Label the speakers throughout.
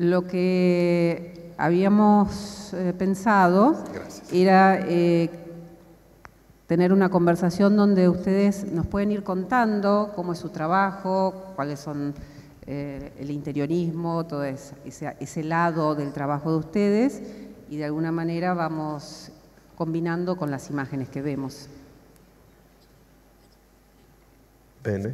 Speaker 1: Lo que habíamos pensado era tener una conversación donde ustedes nos pueden ir contando cómo es su trabajo, cuáles son el interiorismo, todo ese lado del trabajo de ustedes, y de alguna manera vamos combinando con las imágenes che vemos.
Speaker 2: Bene.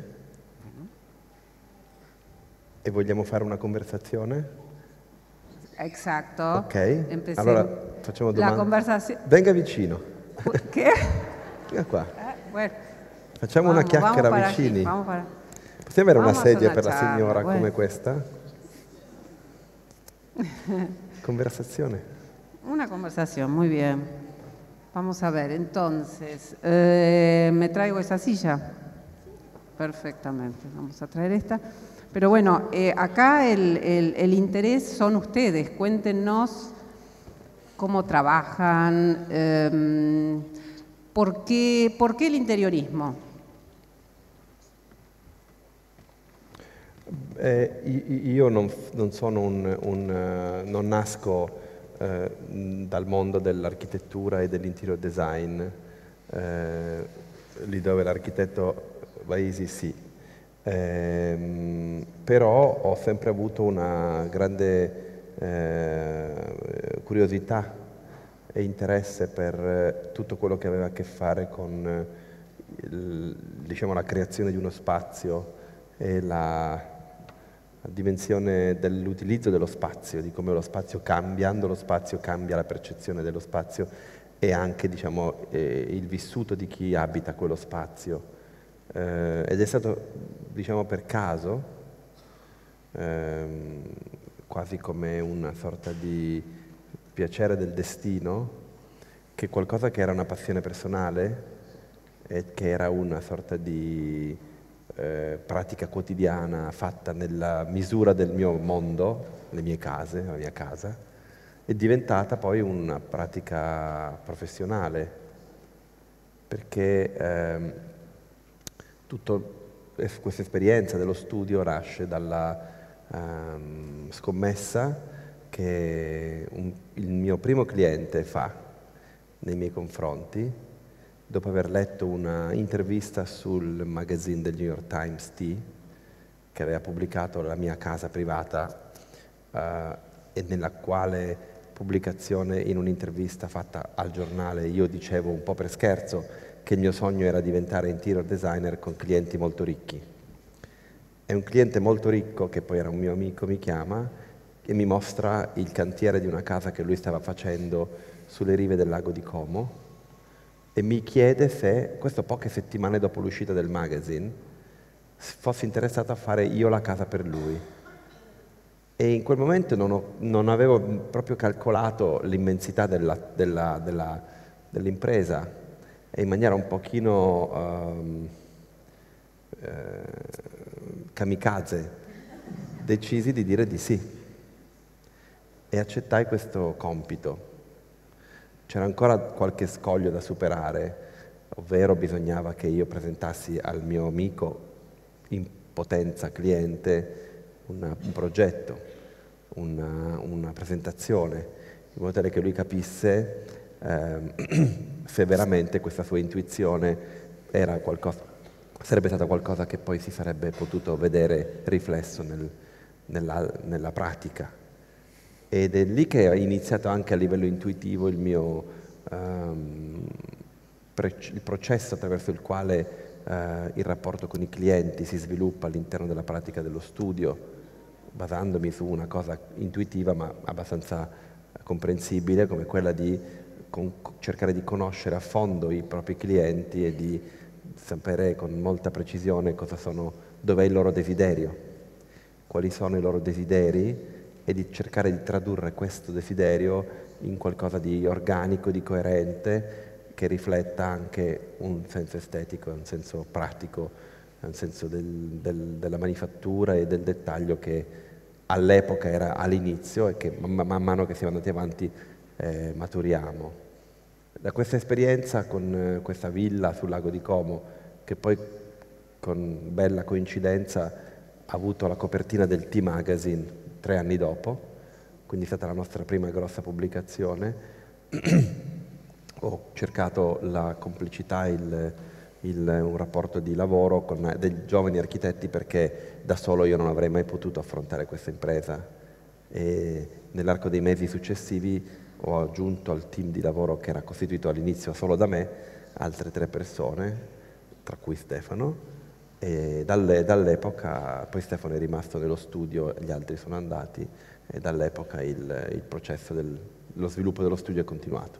Speaker 2: E vogliamo fare una conversazione?
Speaker 1: Exacto.
Speaker 2: Ok. Allora facciamo domande.
Speaker 1: La conversazione.
Speaker 2: Venga vicino.
Speaker 1: Che?
Speaker 2: Venga qua.
Speaker 1: Bueno.
Speaker 2: Facciamo una chiacchiera vicini. Possiamo avere una sedia per la signora come questa? Conversazione.
Speaker 1: Una conversación, muy bien. Vamos a ver, entonces, ¿me traigo esa silla? Perfectamente, vamos a traer esta. Pero bueno, acá el interés son ustedes. Cuéntenos cómo trabajan, ¿por qué el interiorismo?
Speaker 2: Io non sono non nasco dal mondo dell'architettura e dell'interior design, lì dove l'architetto Vaisi sì, però ho sempre avuto una grande curiosità e interesse per tutto quello che aveva a che fare con diciamo, la creazione di uno spazio e la dimensione dell'utilizzo dello spazio, di come lo spazio cambiando lo spazio cambia la percezione dello spazio e anche diciamo, il vissuto di chi abita quello spazio. Ed è stato diciamo per caso, quasi come una sorta di piacere del destino, che qualcosa che era una passione personale e che era una sorta di pratica quotidiana fatta nella misura del mio mondo, le mie case, la mia casa, è diventata poi una pratica professionale, perché tutta questa esperienza dello studio nasce dalla scommessa che il mio primo cliente fa nei miei confronti, dopo aver letto una intervista sul magazine del New York Times T, che aveva pubblicato la mia casa privata e nella quale pubblicazione in un'intervista fatta al giornale io dicevo un po' per scherzo che il mio sogno era diventare interior designer con clienti molto ricchi. E un cliente molto ricco, che poi era un mio amico, mi chiama e mi mostra il cantiere di una casa che lui stava facendo sulle rive del lago di Como e mi chiede se, questo poche settimane dopo l'uscita del magazine, fossi interessato a fare io la casa per lui. E in quel momento non avevo proprio calcolato l'immensità dell'impresa e in maniera un pochino kamikaze decisi di dire di sì e accettai questo compito. C'era ancora qualche scoglio da superare, ovvero bisognava che io presentassi al mio amico in potenza cliente un progetto, una presentazione, in modo tale che lui capisse se veramente questa sua intuizione era sarebbe stata qualcosa che poi si sarebbe potuto vedere riflesso nella pratica. Ed è lì che è iniziato anche a livello intuitivo il processo attraverso il quale il rapporto con i clienti si sviluppa all'interno della pratica dello studio, basandomi su una cosa intuitiva ma abbastanza comprensibile come quella di cercare di conoscere a fondo i propri clienti e di sapere con molta precisione dov'è il loro desiderio, quali sono i loro desideri e di cercare di tradurre questo desiderio in qualcosa di organico, di coerente, che rifletta anche un senso estetico, un senso pratico, un senso della manifattura e del dettaglio che all'epoca era all'inizio e che man mano che siamo andati avanti maturiamo. Da questa esperienza con questa villa sul lago di Como, che poi con bella coincidenza ha avuto la copertina del T Magazine 3 anni dopo, quindi è stata la nostra prima grossa pubblicazione. Ho cercato la complicità, un rapporto di lavoro con dei giovani architetti, perché da solo io non avrei mai potuto affrontare questa impresa, e nell'arco dei mesi successivi ho aggiunto al team di lavoro, che era costituito all'inizio solo da me, altre 3 persone, tra cui Stefano, e dall'epoca, poi Stefano è rimasto nello studio e gli altri sono andati, e dall'epoca il processo dello sviluppo dello studio è continuato.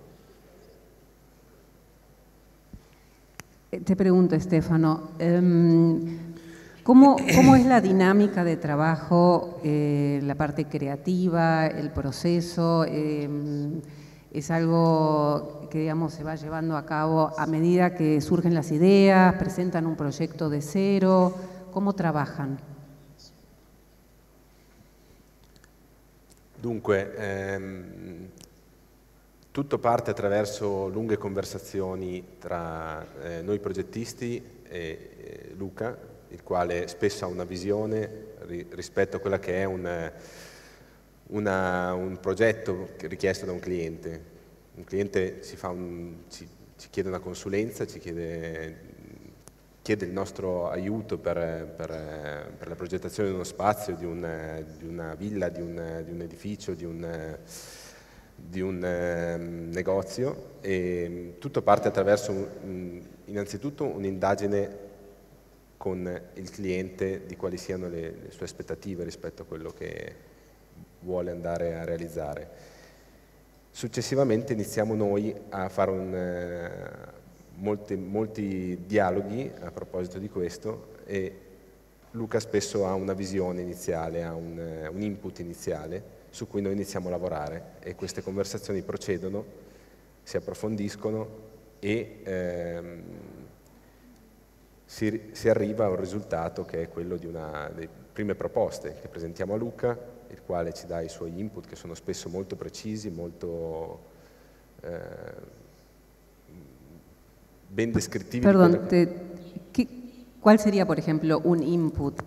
Speaker 1: Te pregunto, Stefano, ¿cómo es la dinámica de trabajo, la parte creativa, el proceso? ¿Es algo que, digamos, se va llevando a cabo a medida que surgen las ideas, presentan un proyecto de cero? ¿Cómo trabajan?
Speaker 3: Dunque, tutto parte attraverso lunghe conversazioni tra noi progettisti e Luca, il quale spesso ha una visione rispetto a quella che è un progetto richiesto da un cliente. Un cliente ci chiede una consulenza, ci chiede il nostro aiuto per la progettazione di uno spazio, di una villa, di un edificio, di un negozio, e tutto parte attraverso innanzitutto un'indagine con il cliente di quali siano le sue aspettative rispetto a quello che vuole andare a realizzare. Successivamente iniziamo noi a fare molti dialoghi a proposito di questo, e Luca spesso ha una visione iniziale, ha un input iniziale su cui noi iniziamo a lavorare, e queste conversazioni procedono, si approfondiscono e si arriva a un risultato che è quello di una delle prime proposte che presentiamo a Luca, il quale ci dà i suoi input, che sono spesso molto precisi, molto ben descriptivi.
Speaker 1: Perdón, ¿cuál sería, por ejemplo, un input?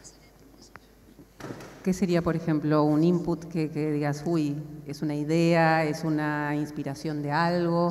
Speaker 1: ¿Qué sería, por ejemplo, un input que digas, uy, es una idea, es una inspiración de algo?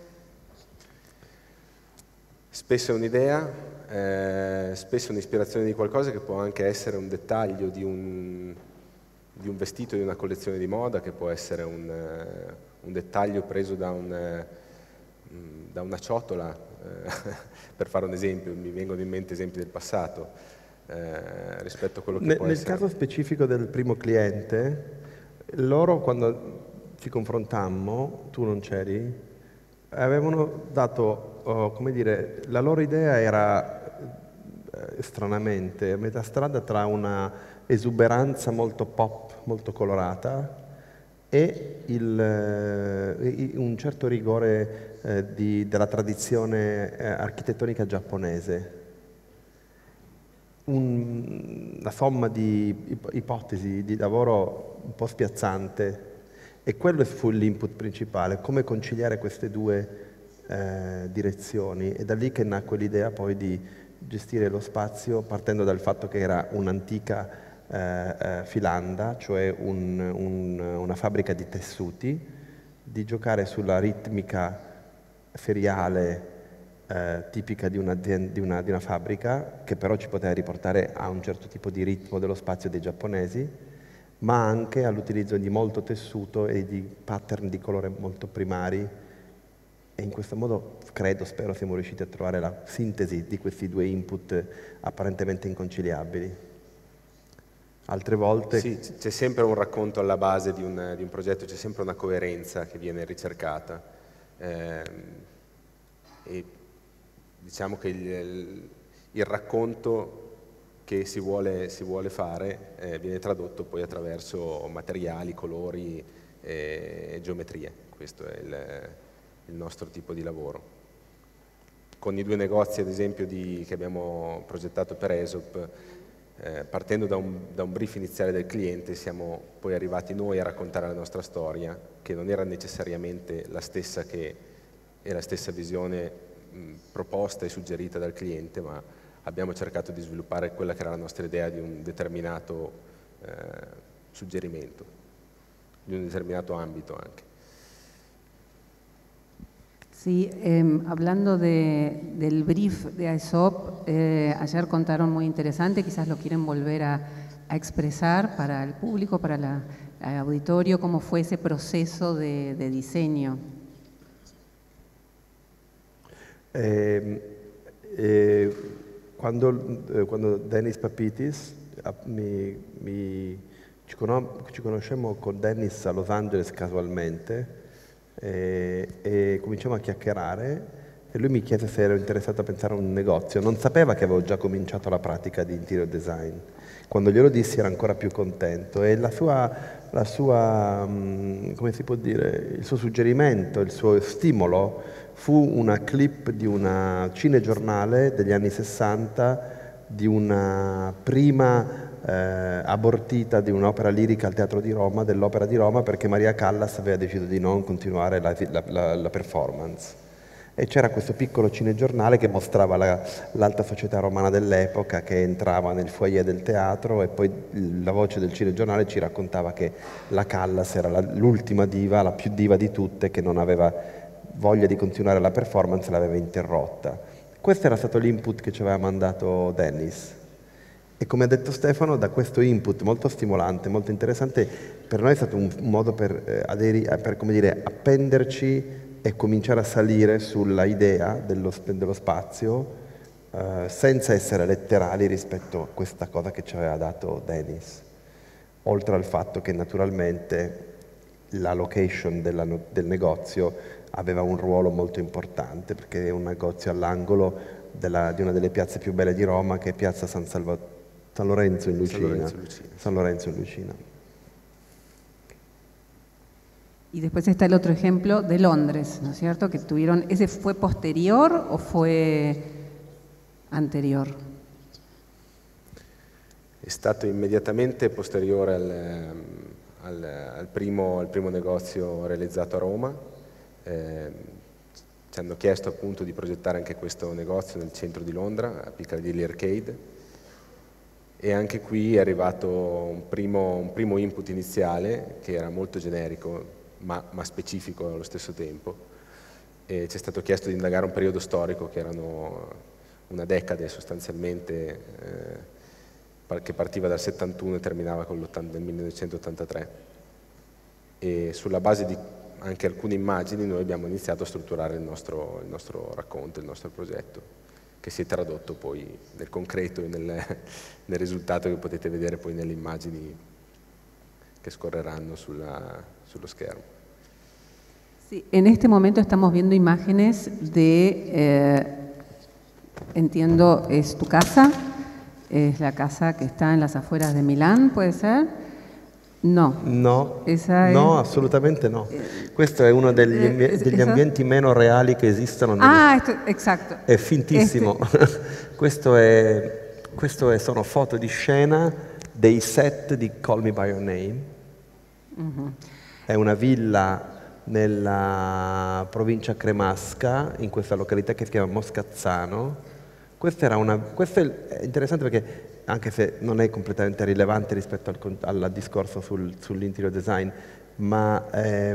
Speaker 3: Spesso è un'idea, spesso un'ispirazione di qualcosa, che può anche essere un dettaglio di un vestito di una collezione di moda, che può essere un dettaglio preso da una ciotola, per fare un esempio. Mi vengono in mente esempi del passato rispetto a quello che può essere.
Speaker 2: Nel caso specifico del primo cliente, loro, quando ci confrontammo, tu non c'eri, avevano dato, come dire, la loro idea era stranamente a metà strada tra una esuberanza molto pop, molto colorata, e un certo rigore della tradizione architettonica giapponese. Una somma di ipotesi di lavoro un po' spiazzante, e quello fu l'input principale, come conciliare queste due direzioni, e da lì che nacque l'idea poi di gestire lo spazio partendo dal fatto che era un'antica filanda, cioè una fabbrica di tessuti, di giocare sulla ritmica feriale tipica di una fabbrica, che però ci poteva riportare a un certo tipo di ritmo dello spazio dei giapponesi, ma anche all'utilizzo di molto tessuto e di pattern di colore molto primari, e in questo modo spero siamo riusciti a trovare la sintesi di questi due input apparentemente inconciliabili. Altre volte...
Speaker 3: Sì, c'è sempre un racconto alla base di un progetto, c'è sempre una coerenza che viene ricercata, e diciamo che il racconto che si vuole fare viene tradotto poi attraverso materiali, colori e geometrie. Questo è il nostro tipo di lavoro. Con i 2 negozi, ad esempio, che abbiamo progettato per Aesop, partendo da un brief iniziale del cliente, siamo poi arrivati noi a raccontare la nostra storia, che non era necessariamente la stessa visione proposta e suggerita dal cliente, ma abbiamo cercato di sviluppare quella che era la nostra idea di un determinato suggerimento. di un determinato ambito anche.
Speaker 1: Sí, hablando del brief de Aesop, ayer contaron muy interesante, quizás lo quieren volver a expresar para el público, para el auditorio, cómo fue ese proceso de diseño.
Speaker 2: Quando Dennis Papitis, ci conoscemmo con Dennis a Los Angeles casualmente e cominciamo a chiacchierare e lui mi chiese se ero interessato a pensare a un negozio. Non sapeva che avevo già cominciato la pratica di interior design. Quando glielo dissi era ancora più contento e la sua come si può dire, il suo suggerimento, il suo stimolo fu una clip di una cinegiornale degli anni 60 di una prima abortita di un'opera lirica al Teatro di Roma, dell'Opera di Roma, perché Maria Callas aveva deciso di non continuare la performance. E c'era questo piccolo cinegiornale che mostrava l'alta società romana dell'epoca che entrava nel foyer del teatro e poi la voce del cinegiornale ci raccontava che la Callas era l'ultima diva, la più diva di tutte, che non aveva voglia di continuare la performance, l'aveva interrotta. Questo era stato l'input che ci aveva mandato Dennis. E come ha detto Stefano, da questo input molto stimolante, molto interessante, per noi è stato un modo per come dire, appenderci e cominciare a salire sulla idea dello spazio senza essere letterali rispetto a questa cosa che ci aveva dato Dennis. Oltre al fatto che naturalmente la location del negozio aveva un ruolo molto importante, perché è un negozio all'angolo di una delle piazze più belle di Roma, che è Piazza San Lorenzo in Lucina. San Lorenzo en Lucina.
Speaker 1: Y después está el otro ejemplo de Londres, ¿no es cierto? Que tuvieron, ¿ese fue posterior o fue anterior?
Speaker 3: È stato immediatamente posteriore al primo negozio realizzato a Roma. Ci hanno chiesto appunto di progettare anche questo negozio nel centro di Londra, a Piccadilly Arcade. E anche qui è arrivato un primo input iniziale che era molto generico ma specifico allo stesso tempo, e ci è stato chiesto di indagare un periodo storico che erano una decade sostanzialmente, che partiva dal 71 e terminava con nel 1983, e sulla base di anche alcune immagini noi abbiamo iniziato a strutturare il nostro racconto, il nostro progetto, che si è tradotto poi nel concreto e nel risultato che potete vedere poi nelle immagini che scorreranno sullo schermo.
Speaker 1: Sí, en este momento estamos viendo imágenes de, entiendo, es tu casa, es la casa que está en las afueras de Milán, ¿puede ser? No.
Speaker 2: No, no, assolutamente no. Questo è uno degli ambienti meno reali che esistono.
Speaker 1: Esatto.
Speaker 2: È fintissimo. Sono foto di scena dei set di Call Me By Your Name. È una villa nella provincia cremasca, in questa località che si chiama Moscazzano. Questo è interessante perché, anche se non è completamente rilevante rispetto al discorso sull'interior design, ma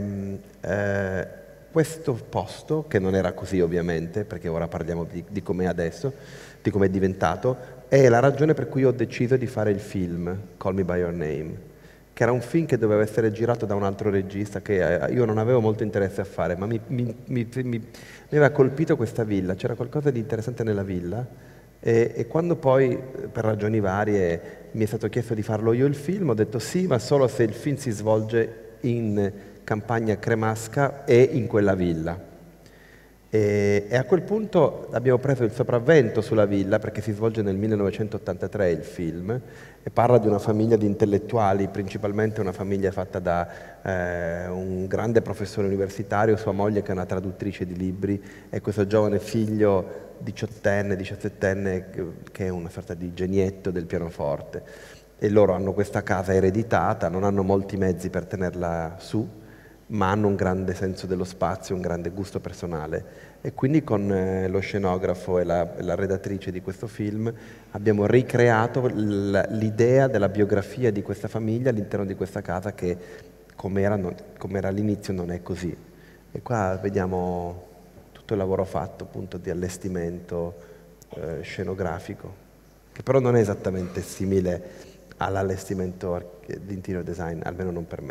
Speaker 2: questo posto, che non era così ovviamente, perché ora parliamo di com'è adesso, di com'è diventato, è la ragione per cui ho deciso di fare il film Call Me By Your Name, che era un film che doveva essere girato da un altro regista che io non avevo molto interesse a fare, ma mi aveva colpito questa villa, c'era qualcosa di interessante nella villa, e quando poi per ragioni varie mi è stato chiesto di farlo io il film, ho detto sì, ma solo se il film si svolge in campagna cremasca e in quella villa. E a quel punto abbiamo preso il sopravvento sulla villa, perché si svolge nel 1983 il film, e parla di una famiglia di intellettuali, principalmente una famiglia fatta da un grande professore universitario, sua moglie che è una traduttrice di libri, e questo giovane figlio 18enne, 17enne, che è una sorta di genietto del pianoforte. E loro hanno questa casa ereditata, non hanno molti mezzi per tenerla su, ma hanno un grande senso dello spazio, un grande gusto personale, e quindi con lo scenografo e la redattrice di questo film abbiamo ricreato l'idea della biografia di questa famiglia all'interno di questa casa, che come era all'inizio non è così. E qua vediamo tutto il lavoro fatto appunto di allestimento scenografico, che però non è esattamente simile all'allestimento di interior design, almeno non per me.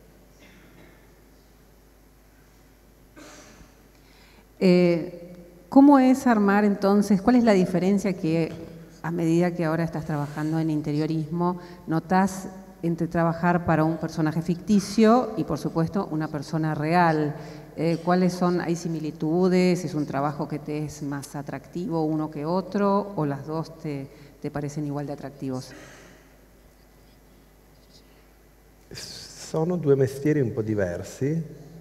Speaker 1: ¿Cómo es armar entonces? ¿Cuál es la diferencia que a medida que ahora estás trabajando en interiorismo notas entre trabajar para un personaje ficticio y por supuesto una persona real? ¿Cuáles son? ¿Hay similitudes? ¿Es un trabajo que te es más atractivo uno que otro? ¿O las dos te parecen igual de atractivos?
Speaker 2: Sono due mestieri un po' diversi.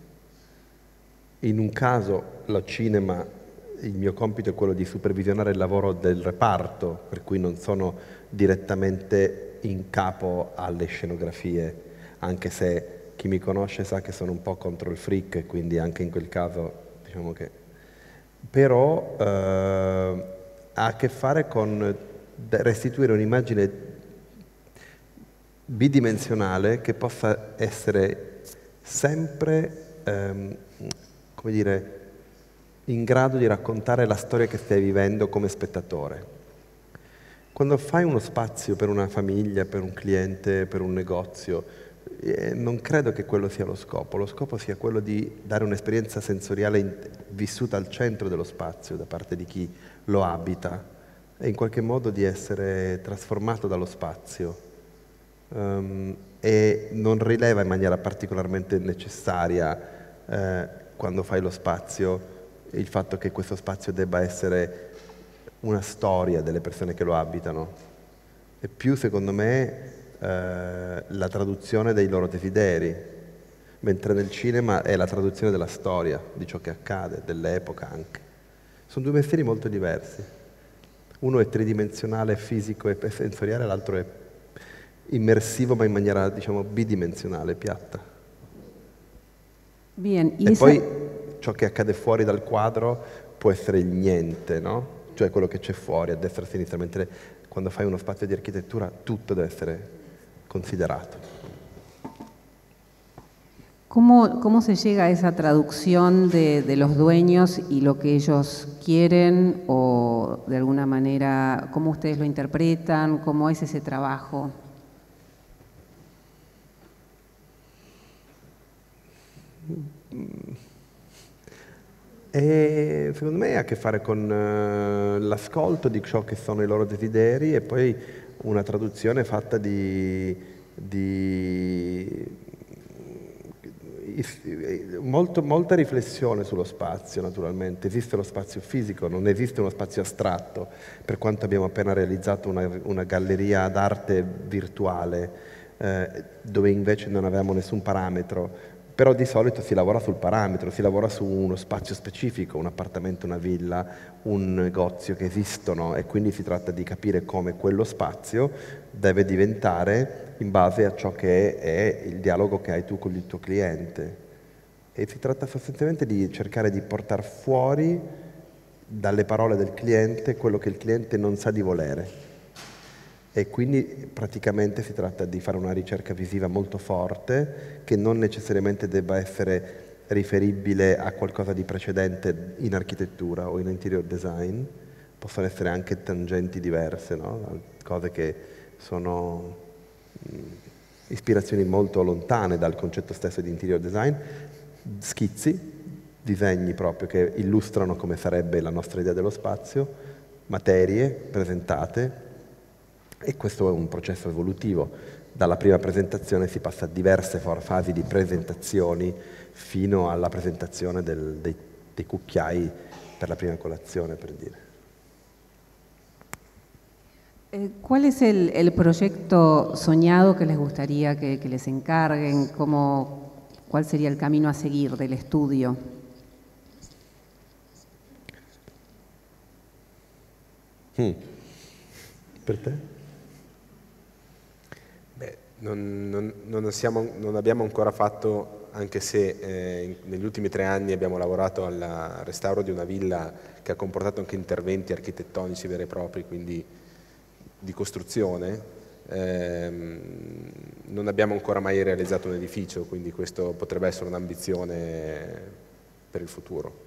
Speaker 2: In un caso, lo cinema, il mio compito è quello di supervisionare il lavoro del reparto, per cui non sono direttamente in capo alle scenografie, anche se chi mi conosce sa che sono un po' contro il freak, e quindi anche in quel caso diciamo che... Però ha a che fare con restituire un'immagine bidimensionale che possa essere sempre, come dire, in grado di raccontare la storia che stai vivendo come spettatore. Quando fai uno spazio per una famiglia, per un cliente, per un negozio, non credo che quello sia lo scopo sia quello di dare un'esperienza sensoriale vissuta al centro dello spazio da parte di chi lo abita e in qualche modo di essere trasformato dallo spazio. E non rileva in maniera particolarmente necessaria quando fai lo spazio il fatto che questo spazio debba essere una storia delle persone che lo abitano. È più, secondo me, la traduzione dei loro desideri, mentre nel cinema è la traduzione della storia, di ciò che accade, dell'epoca anche. Sono due mestieri molto diversi. Uno è tridimensionale, fisico e sensoriale, l'altro è immersivo ma in maniera, diciamo, bidimensionale, piatta.
Speaker 1: Bien,
Speaker 2: e poi ciò che accade fuori dal quadro può essere il niente, no? Cioè quello che c'è fuori, a destra e a sinistra, mentre quando fai uno spazio di architettura tutto deve essere considerato.
Speaker 1: ¿Cómo se llega a esa traducción de los dueños y lo que ellos quieren o de alguna manera, cómo ustedes lo interpretan, cómo es ese trabajo?
Speaker 2: E secondo me ha a che fare con l'ascolto di ciò che sono i loro desideri e poi una traduzione fatta molta riflessione sullo spazio, naturalmente. Esiste lo spazio fisico, non esiste uno spazio astratto, per quanto abbiamo appena realizzato una galleria d'arte virtuale dove invece non avevamo nessun parametro. Però di solito si lavora sul parametro, si lavora su uno spazio specifico, un appartamento, una villa, un negozio che esistono e quindi si tratta di capire come quello spazio deve diventare in base a ciò che è il dialogo che hai tu con il tuo cliente. E si tratta sostanzialmente di cercare di portare fuori dalle parole del cliente quello che il cliente non sa di volere. E quindi praticamente si tratta di fare una ricerca visiva molto forte che non necessariamente debba essere riferibile a qualcosa di precedente in architettura o in interior design, possono essere anche tangenti diverse, no? Cose che sono ispirazioni molto lontane dal concetto stesso di interior design, schizzi, disegni proprio che illustrano come sarebbe la nostra idea dello spazio, materie presentate. E questo è un processo evolutivo. Dalla prima presentazione si passa a diverse fasi di presentazioni fino alla presentazione dei cucchiai per la prima colazione, per dire.
Speaker 1: ¿Cuál es el proyecto soñado que les gustaría que les encarguen? ¿Cuál sería el camino a seguir del estudio?
Speaker 2: Per te?
Speaker 3: Non abbiamo ancora fatto, anche se negli ultimi 3 anni abbiamo lavorato al restauro di una villa che ha comportato anche interventi architettonici veri e propri, quindi di costruzione. non abbiamo ancora mai realizzato un edificio, quindi questo potrebbe essere un'ambizione per il futuro.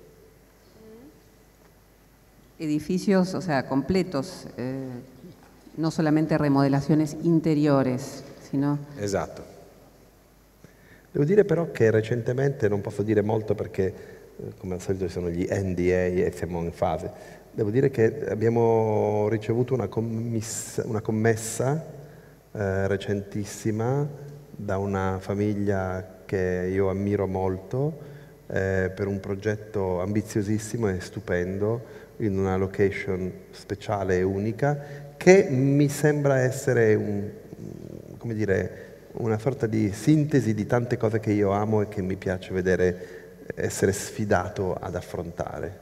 Speaker 1: Edificios, o sea, completos, no solamente remodelaciones interiores, sino...
Speaker 3: Esatto.
Speaker 2: Devo dire però che recentemente, non posso dire molto perché come al solito ci sono gli NDA e siamo in fase, devo dire che abbiamo ricevuto una commessa recentissima da una famiglia che io ammiro molto per un progetto ambiziosissimo e stupendo in una location speciale e unica che mi sembra essere come dire, una sorta di sintesi di tante cose che io amo e che mi piace vedere essere sfidato ad affrontare.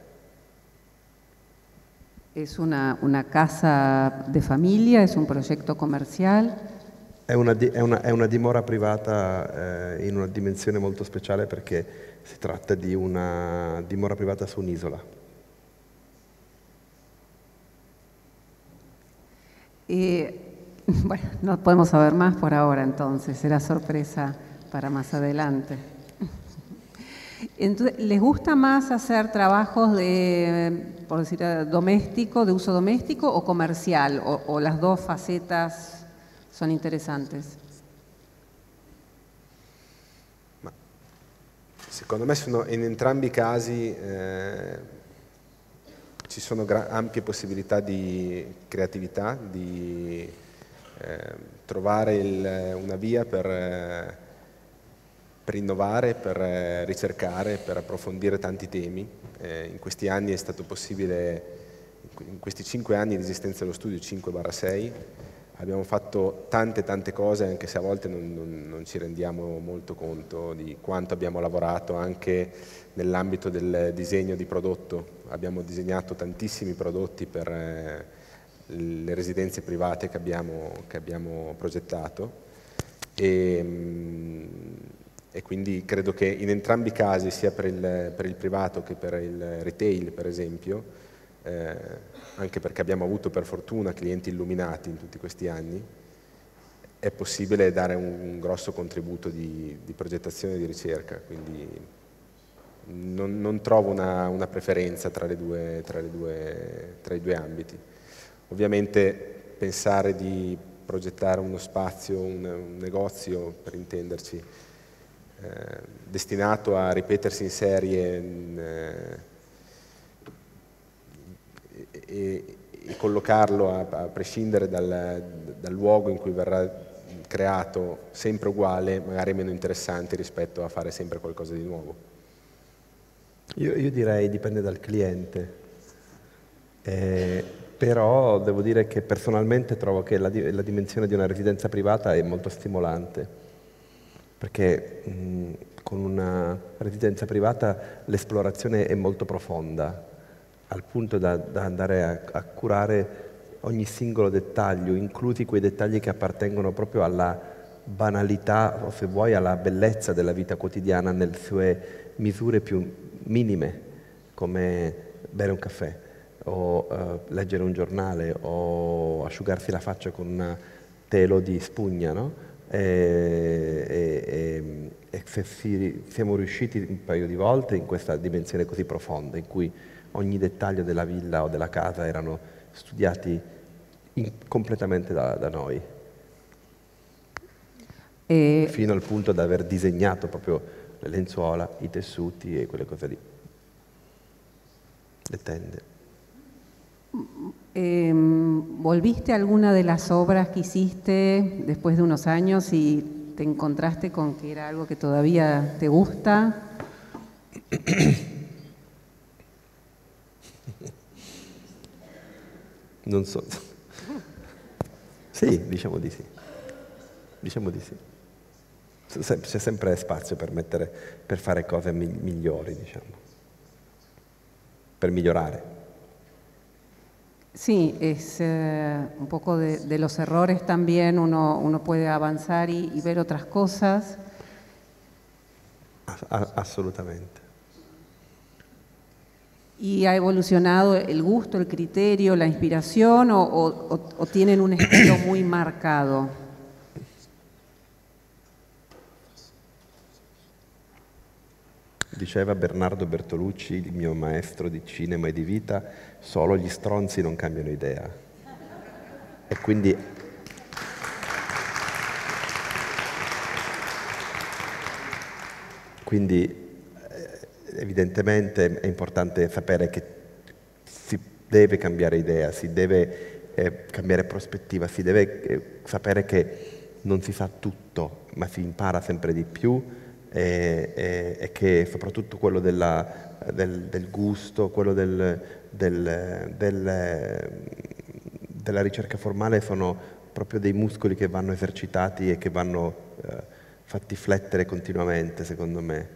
Speaker 1: ¿Es una casa de familia? ¿Es un proyecto comercial?
Speaker 2: È una dimora privata in una dimensione molto speciale perché si tratta di una dimora privata su un'isola.
Speaker 1: Bueno, no podemos saber más por ahora, entonces será sorpresa para más adelante. Entonces, ¿les gusta más hacer trabajos de, por decir, doméstico, de uso doméstico o comercial? ¿O las dos facetas son interesantes?
Speaker 3: Ma secondo me in entrambi i casi ci sono ampie possibilità di creatività, di trovare una via per innovare, per ricercare, per approfondire tanti temi. In questi anni è stato possibile, in questi 5 anni di esistenza dello studio, 5/6, abbiamo fatto tante cose, anche se a volte non ci rendiamo molto conto di quanto abbiamo lavorato anche nell'ambito del disegno di prodotto. Abbiamo disegnato tantissimi prodotti per le residenze private che abbiamo progettato e quindi credo che in entrambi i casi, sia per il privato che per il retail per esempio, anche perché abbiamo avuto per fortuna clienti illuminati in tutti questi anni, è possibile dare un grosso contributo di progettazione e di ricerca, quindi non trovo una preferenza tra i due ambiti. Ovviamente pensare di progettare uno spazio, un negozio per intenderci, destinato a ripetersi in serie e collocarlo a prescindere dal luogo in cui verrà creato sempre uguale, magari meno interessante rispetto a fare sempre qualcosa di nuovo.
Speaker 2: Io direi dipende dal cliente, però devo dire che personalmente trovo che la dimensione di una residenza privata è molto stimolante, perché con una residenza privata l'esplorazione è molto profonda, al punto da andare a curare ogni singolo dettaglio, inclusi quei dettagli che appartengono proprio alla banalità o, se vuoi, alla bellezza della vita quotidiana nelle sue misure più minime, come bere un caffè o leggere un giornale o asciugarsi la faccia con un telo di spugna, no? E se siamo riusciti un paio di volte in questa dimensione così profonda, in cui ogni dettaglio della villa o della casa erano studiati completamente da noi, fino al punto da aver disegnato proprio le lenzuola, i tessuti e quelle cose lì, le tende.
Speaker 1: ¿Volviste a alguna de las obras que hiciste después de unos años y te encontraste con que era algo que todavía te gusta?
Speaker 2: Non so. Sì, diciamo di sì. Diciamo di sì. C'è sempre spazio per fare cose migliori, diciamo. Per migliorare.
Speaker 1: Sí, es un poco de los errores también, uno puede avanzar y ver otras cosas.
Speaker 2: Assolutamente.
Speaker 1: ¿Y ha evolucionado el gusto, el criterio, la inspiración o tienen un estilo muy marcado?
Speaker 2: diceva Bernardo Bertolucci, il mio maestro di cinema e di vita, solo gli stronzi non cambiano idea. E quindi evidentemente è importante sapere che si deve cambiare idea, si deve cambiare prospettiva, si deve sapere che non si sa tutto, ma si impara sempre di più e che soprattutto quello del gusto, quello della ricerca formale sono proprio dei muscoli che vanno esercitati e che vanno fatti flettere continuamente, secondo me.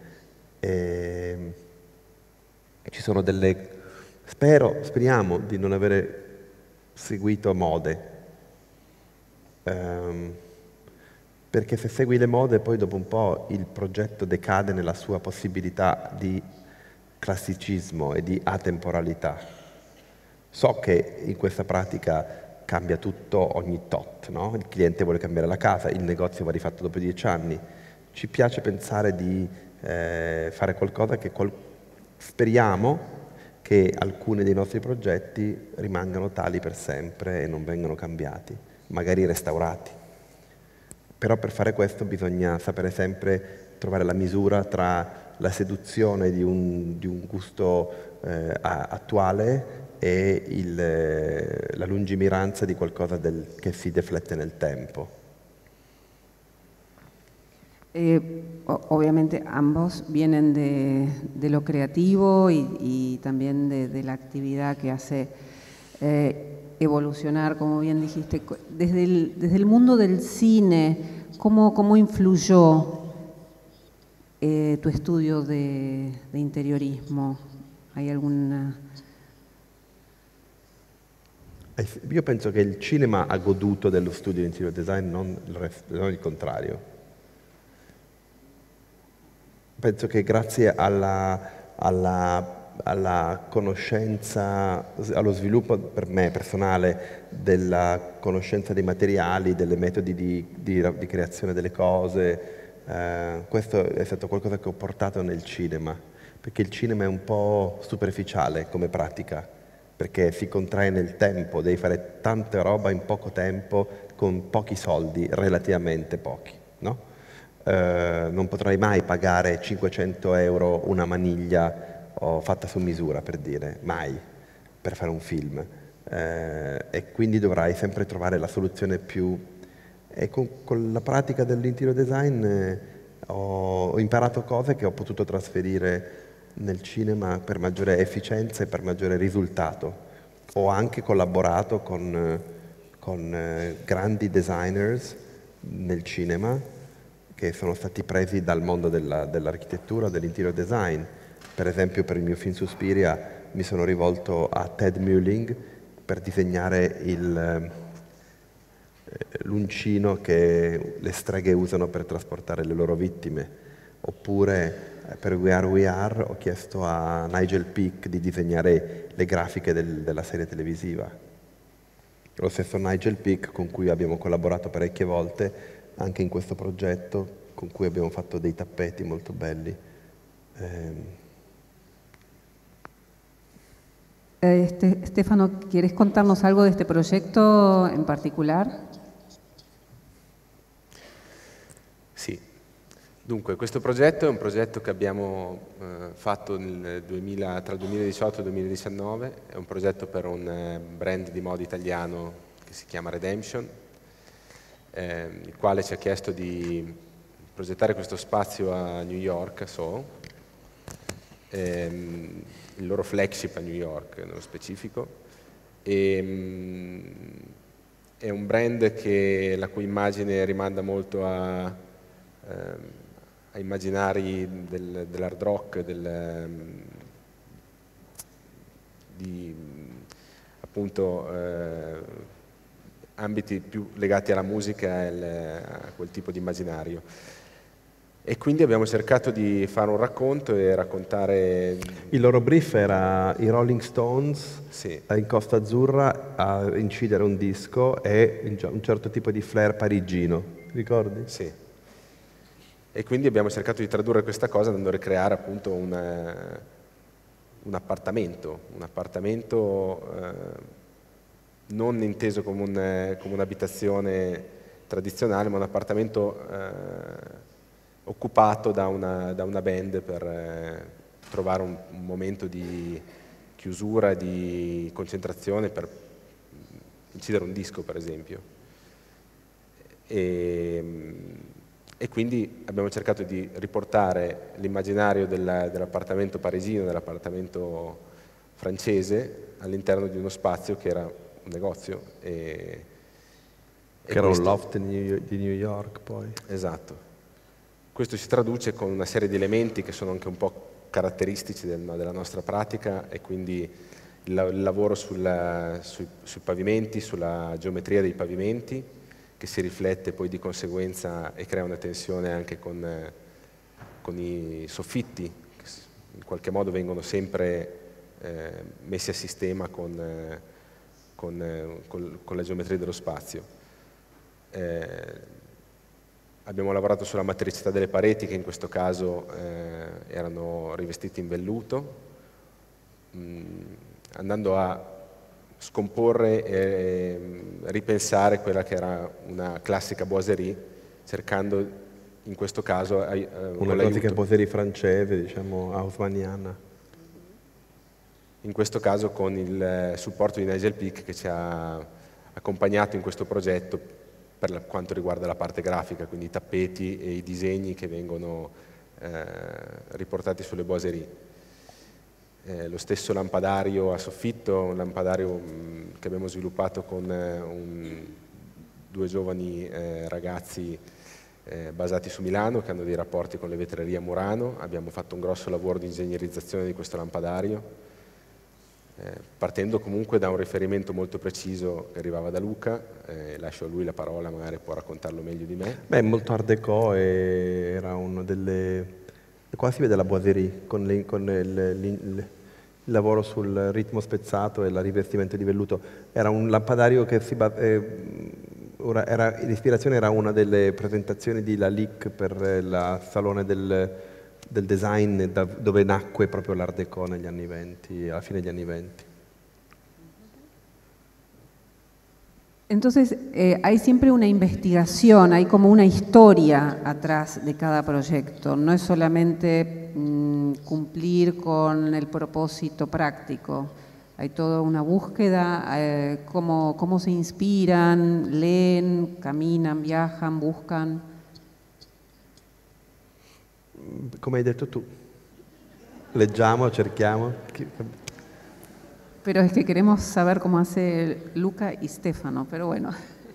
Speaker 2: Ci sono speriamo di non avere seguito mode, perché se segui le mode poi dopo un po' il progetto decade nella sua possibilità di classicismo e di atemporalità. So che in questa pratica cambia tutto ogni tot, no? Il cliente vuole cambiare la casa, il negozio va rifatto dopo 10 anni. Ci piace pensare di fare qualcosa che speriamo che alcuni dei nostri progetti rimangano tali per sempre e non vengano cambiati, magari restaurati. Però per fare questo bisogna sapere sempre trovare la misura tra la seduzione di un gusto attuale e la lungimiranza di qualcosa che si deflette nel tempo.
Speaker 1: Obviamente ambos vienen de lo creativo y también de la actividad que hace evolucionar, como bien dijiste. Desde el mundo del cine, ¿cómo influyó tu estudio de interiorismo? ¿Hay alguna...?
Speaker 2: Io penso che il cinema ha goduto dello studio di interior design, non il contrario. Penso che grazie alla conoscenza, allo sviluppo per me personale della conoscenza dei materiali, dei metodi di creazione delle cose, questo è stato qualcosa che ho portato nel cinema, perché il cinema è un po' superficiale come pratica, perché si contrae nel tempo, devi fare tanta roba in poco tempo con pochi soldi, relativamente pochi, no? Non potrai mai pagare 500 euro una maniglia fatta su misura, per dire, mai, per fare un film. E quindi dovrai sempre trovare la soluzione più... E con la pratica dell'interior design ho imparato cose che ho potuto trasferire nel cinema per maggiore efficienza e per maggiore risultato. Ho anche collaborato con grandi designers nel cinema che sono stati presi dal mondo dell'architettura, dell'interior design. Per esempio per il mio film Suspiria mi sono rivolto a Ted Mulling per disegnare l'uncino che le streghe usano per trasportare le loro vittime. Oppure per We Are We Are ho chiesto a Nigel Peake di disegnare le grafiche della serie televisiva. Lo stesso Nigel Peake con cui abbiamo collaborato parecchie volte anche in questo progetto, con cui abbiamo fatto dei tappeti molto belli.
Speaker 1: Stefano, ¿quieres contarnos algo de este proyecto en particular?
Speaker 3: Sì. Dunque, questo progetto è un progetto che abbiamo fatto tra il 2018 e il 2019, è un progetto per un brand di moda italiano che si chiama Redemption, il quale ci ha chiesto di progettare questo spazio a New York, a Soho, il loro flagship a New York nello specifico. È un brand la cui immagine rimanda molto a immaginari dell'hard rock, di appunto ambiti più legati alla musica e a quel tipo di immaginario. E quindi abbiamo cercato di fare un racconto e raccontare...
Speaker 2: Il loro brief era i Rolling Stones,
Speaker 3: sì,
Speaker 2: in Costa Azzurra a incidere un disco e un certo tipo di flair parigino, ricordi?
Speaker 3: Sì. E quindi abbiamo cercato di tradurre questa cosa andando a ricreare appunto un appartamento non inteso come un'abitazione tradizionale, ma un appartamento occupato da una band per trovare un momento di chiusura, di concentrazione per incidere un disco, per esempio. E quindi abbiamo cercato di riportare l'immaginario dell'appartamento parisino, dell'appartamento francese all'interno di uno spazio che era un negozio.
Speaker 2: Che era un loft di New York poi.
Speaker 3: Esatto. Questo si traduce con una serie di elementi che sono anche un po' caratteristici della nostra pratica, e quindi il lavoro sui pavimenti, sulla geometria dei pavimenti, che si riflette poi di conseguenza e crea una tensione anche con i soffitti, che in qualche modo vengono sempre messi a sistema con la geometria dello spazio. Abbiamo lavorato sulla matericità delle pareti, che in questo caso erano rivestite in velluto, andando a scomporre e ripensare quella che era una classica boiserie, cercando in questo caso
Speaker 2: una classica boiserie francese, diciamo haussmanniana.
Speaker 3: In questo caso con il supporto di Nigel Peak, che ci ha accompagnato in questo progetto per quanto riguarda la parte grafica, quindi i tappeti e i disegni che vengono riportati sulle boiserie. Lo stesso lampadario a soffitto, un lampadario che abbiamo sviluppato con due giovani ragazzi basati su Milano, che hanno dei rapporti con le vetrerie a Murano. Abbiamo fatto un grosso lavoro di ingegnerizzazione di questo lampadario, partendo comunque da un riferimento molto preciso che arrivava da Luca. Lascio a lui la parola, magari può raccontarlo meglio di me.
Speaker 2: Beh, molto art déco, e era uno delle... Qua si vede la boiserie con il lavoro sul ritmo spezzato e il rivestimento di velluto. Era un lampadario che l'ispirazione era una delle presentazioni di Lalique per il salone del design, dove nacque proprio l'art déco negli anni 20, alla fine degli anni 20.
Speaker 1: Entonces, hay siempre una investigación, hay como una historia atrás de cada proyecto. No es solamente cumplir con el propósito práctico. Hay toda una búsqueda, cómo se inspiran, leen, caminan, viajan, buscan.
Speaker 2: Come hai detto tu, leggiamo, cerchiamo.
Speaker 1: Pero es que queremos saber cómo hace Luca y Stefano, pero bueno.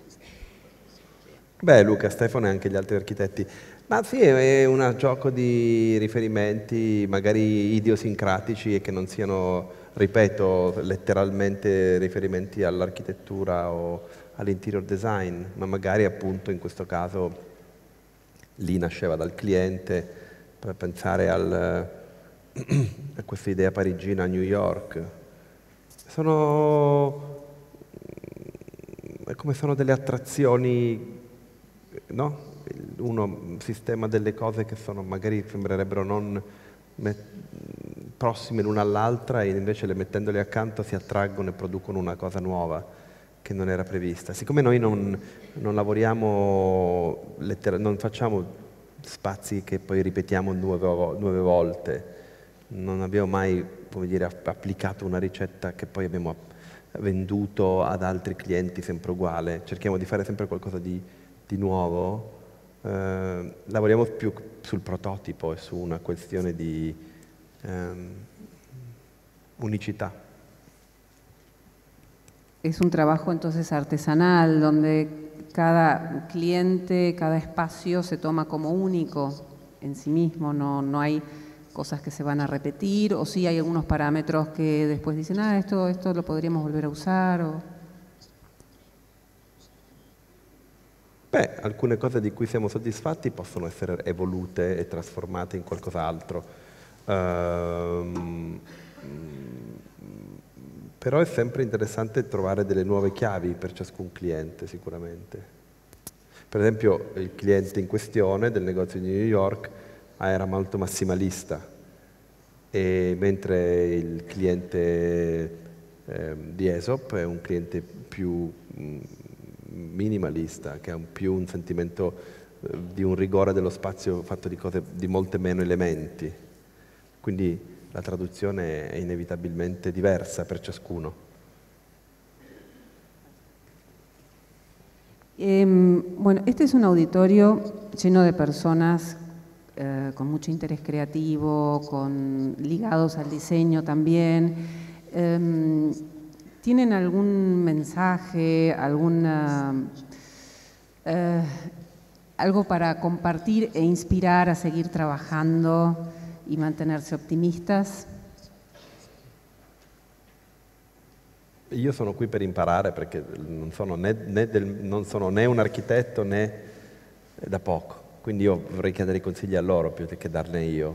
Speaker 2: Beh, Luca, Stefano e anche gli altri architetti. Ma sì, è un gioco di riferimenti magari idiosincratici e che non siano, ripeto, letteralmente riferimenti all'architettura o all'interior design, ma magari appunto in questo caso lì nasceva dal cliente per pensare a questa idea parigina a New York. Sono come sono delle attrazioni, no? Uno sistema delle cose che sono magari sembrerebbero non prossime l'una all'altra, e invece mettendole accanto si attraggono e producono una cosa nuova che non era prevista. Siccome noi non lavoriamo, non facciamo spazi che poi ripetiamo nuove volte, non abbiamo mai, come dire, applicato una ricetta che poi abbiamo venduto ad altri clienti sempre uguale. Cerchiamo di fare sempre qualcosa di nuovo. Lavoriamo più sul prototipo e su una questione di unicità.
Speaker 1: Es un trabajo entonces artesanal, donde cada cliente, cada espacio se toma como único en sí mismo, no hay cosas que se van a repetir, o sí hay algunos parámetros que después dicen, esto lo podríamos volver a usar.
Speaker 2: Beh, alcune cose di cui siamo soddisfatti possono essere evolute e trasformate in qualcos'altro. Però è sempre interessante trovare delle nuove chiavi per ciascun cliente, sicuramente. Per esempio il cliente in questione del negozio di New York era molto massimalista, e mentre il cliente di Aesop è un cliente più minimalista, che ha più un sentimento di un rigore dello spazio fatto di cose di molte meno elementi. Quindi la traduzione è inevitabilmente diversa per ciascuno.
Speaker 1: Bueno, este es un auditorio lleno de personas con mucho interés creativo, ligados al diseño también. ¿Tienen algún mensaje, algo para compartir e inspirar a seguir trabajando y mantenerse optimistas?
Speaker 2: Io sono qui per imparare, perché non sono né un architetto né da poco, quindi io vorrei chiedere i consigli a loro più che darne io.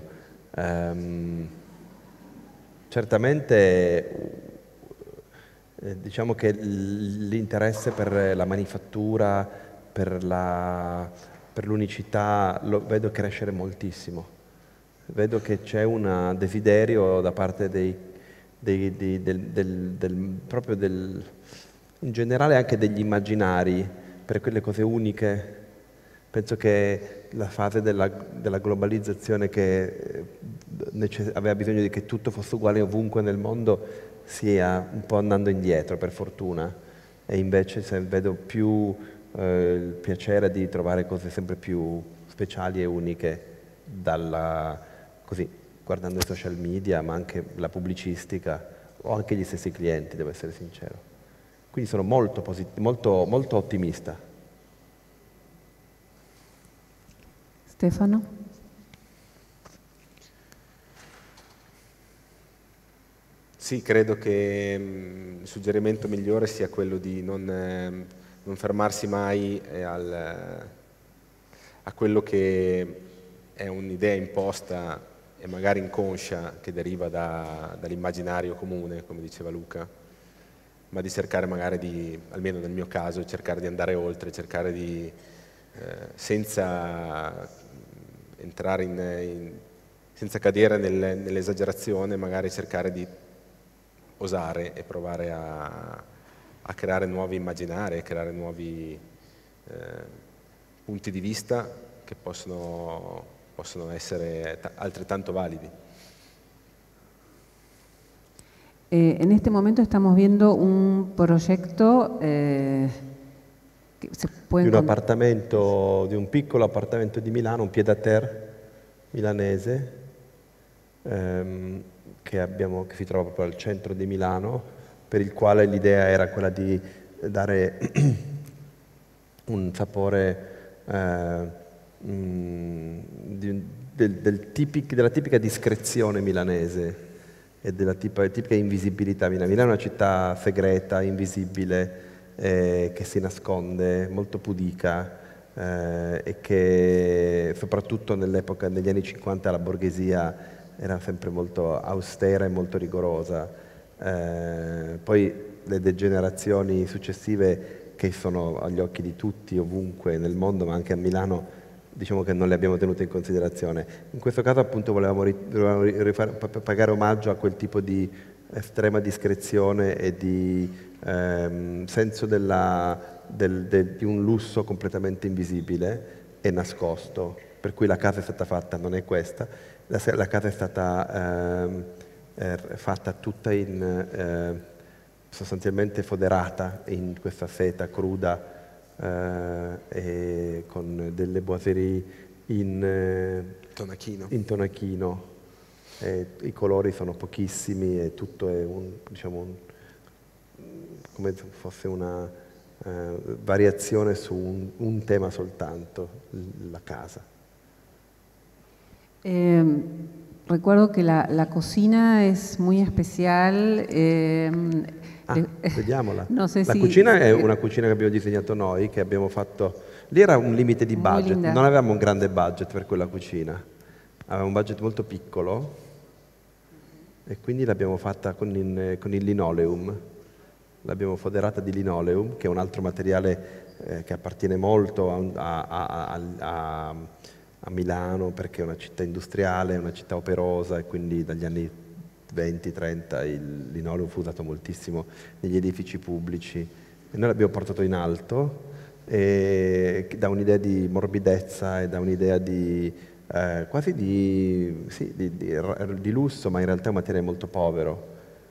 Speaker 2: Certamente diciamo che l'interesse per la manifattura, per l'unicità, lo vedo crescere moltissimo. Vedo che c'è un desiderio da parte in generale anche degli immaginari per quelle cose uniche. Penso che la fase della globalizzazione, che aveva bisogno di che tutto fosse uguale ovunque nel mondo, stia un po' andando indietro, per fortuna, e invece vedo più il piacere di trovare cose sempre più speciali e uniche, così, guardando i social media, ma anche la pubblicistica, o anche gli stessi clienti, devo essere sincero. Quindi sono molto molto ottimista.
Speaker 1: Stefano?
Speaker 3: Sì, credo che il suggerimento migliore sia quello di non fermarsi mai a quello che è un'idea imposta e magari inconscia, che deriva dall'immaginario comune, come diceva Luca, ma di cercare magari almeno nel mio caso, cercare di andare oltre, cercare di, senza entrare senza cadere nell'esagerazione, magari cercare di osare e provare a creare nuovi immaginari, a creare nuovi punti di vista che possono essere altrettanto validi.
Speaker 1: En este momento estamos viendo un proyecto que se puede
Speaker 2: di un piccolo appartamento di Milano, un pied-à-terre milanese, che si trova proprio al centro di Milano, per il quale l'idea era quella di dare un sapore della tipica discrezione milanese e della tipica invisibilità milanese. Milano è una città segreta, invisibile, che si nasconde, molto pudica, e che soprattutto nell'epoca, negli anni 50, la borghesia era sempre molto austera e molto rigorosa. Poi le degenerazioni successive, che sono agli occhi di tutti ovunque nel mondo, ma anche a Milano, diciamo che non le abbiamo tenute in considerazione. In questo caso appunto volevamo pagare omaggio a quel tipo di estrema discrezione e di senso di un lusso completamente invisibile e nascosto, per cui la casa è stata fatta, non è questa, la casa è stata fatta tutta sostanzialmente foderata in questa seta cruda, e con delle boiserie in tonachino. I colori sono pochissimi e tutto è come se fosse una variazione su un tema soltanto, la casa.
Speaker 1: Recuerdo que la cocina es muy especial.
Speaker 2: Vediamola.
Speaker 1: No sé
Speaker 2: la cucina è una cucina che abbiamo disegnato noi, che abbiamo fatto. Lì era un limite di budget, non avevamo un grande budget per quella cucina, avevamo un budget molto piccolo e quindi l'abbiamo fatta con il linoleum. L'abbiamo foderata di linoleum, che è un altro materiale che appartiene molto a Milano, perché è una città industriale, è una città operosa, e quindi dagli anni 20-30 il linoleum fu usato moltissimo negli edifici pubblici, e noi l'abbiamo portato in alto, e dà un'idea di morbidezza e da un'idea di quasi di lusso, ma in realtà è un materiale molto povero.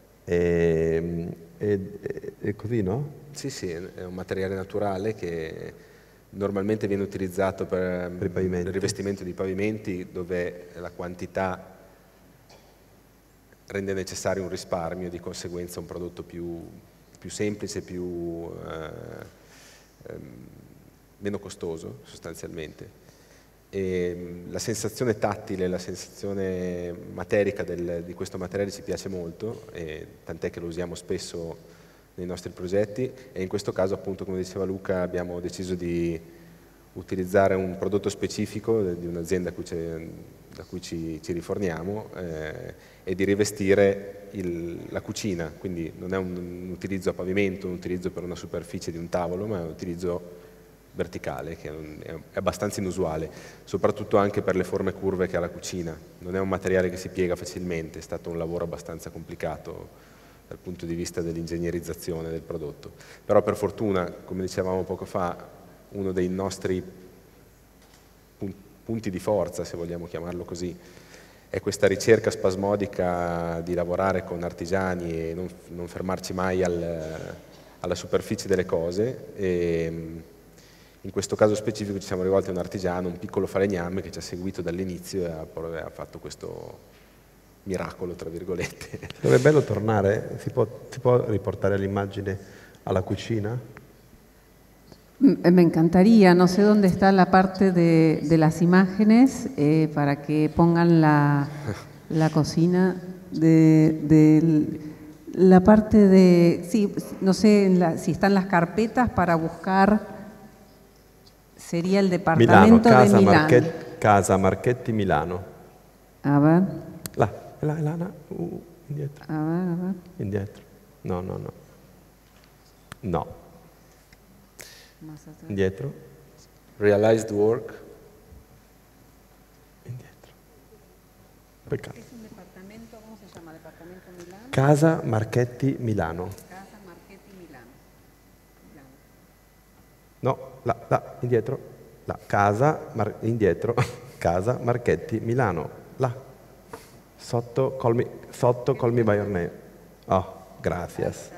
Speaker 2: È così, no?
Speaker 3: Sì, sì, è un materiale naturale che normalmente viene utilizzato per il rivestimento di pavimenti, dove la quantità rende necessario un risparmio, di conseguenza un prodotto più semplice, meno costoso sostanzialmente. E la sensazione tattile, la sensazione materica di questo materiale ci piace molto, tant'è che lo usiamo spesso nei nostri progetti, e in questo caso, appunto, come diceva Luca, abbiamo deciso di utilizzare un prodotto specifico di un'azienda da cui ci riforniamo, e di rivestire la cucina. Quindi non è un utilizzo a pavimento, un utilizzo per una superficie di un tavolo, ma è un utilizzo verticale, che è abbastanza inusuale, soprattutto anche per le forme curve che ha la cucina. Non è un materiale che si piega facilmente, è stato un lavoro abbastanza complicato dal punto di vista dell'ingegnerizzazione del prodotto. Però per fortuna, come dicevamo poco fa, uno dei nostri punti di forza, se vogliamo chiamarlo così, è questa ricerca spasmodica di lavorare con artigiani e non fermarci mai alla superficie delle cose. E in questo caso specifico ci siamo rivolti a un artigiano, un piccolo falegname, che ci ha seguito dall'inizio e ha fatto questo miracolo, tra virgolette.
Speaker 2: Sarebbe bello tornare, si può riportare l'immagine alla cucina?
Speaker 1: Me encantaría, no sé dónde está la parte de las imágenes para que pongan la cocina la parte de, sí, no sé si están las carpetas para buscar, sería el departamento de Milano.
Speaker 2: Casa Marchetti Milano.
Speaker 1: A ver.
Speaker 2: Là, indietro.
Speaker 1: A ver.
Speaker 2: Indietro. No. Indietro.
Speaker 3: Realized work.
Speaker 2: Indietro. Peccato.
Speaker 1: ¿Es un departamento, cómo se llama? ¿Departamento Milano?
Speaker 2: Casa Marchetti Milano.
Speaker 1: Casa Marchetti Milano.
Speaker 2: No, là, indietro. Là, indietro. Casa Marchetti Milano. Là. Sotto, call me by your name. Oh, gracias.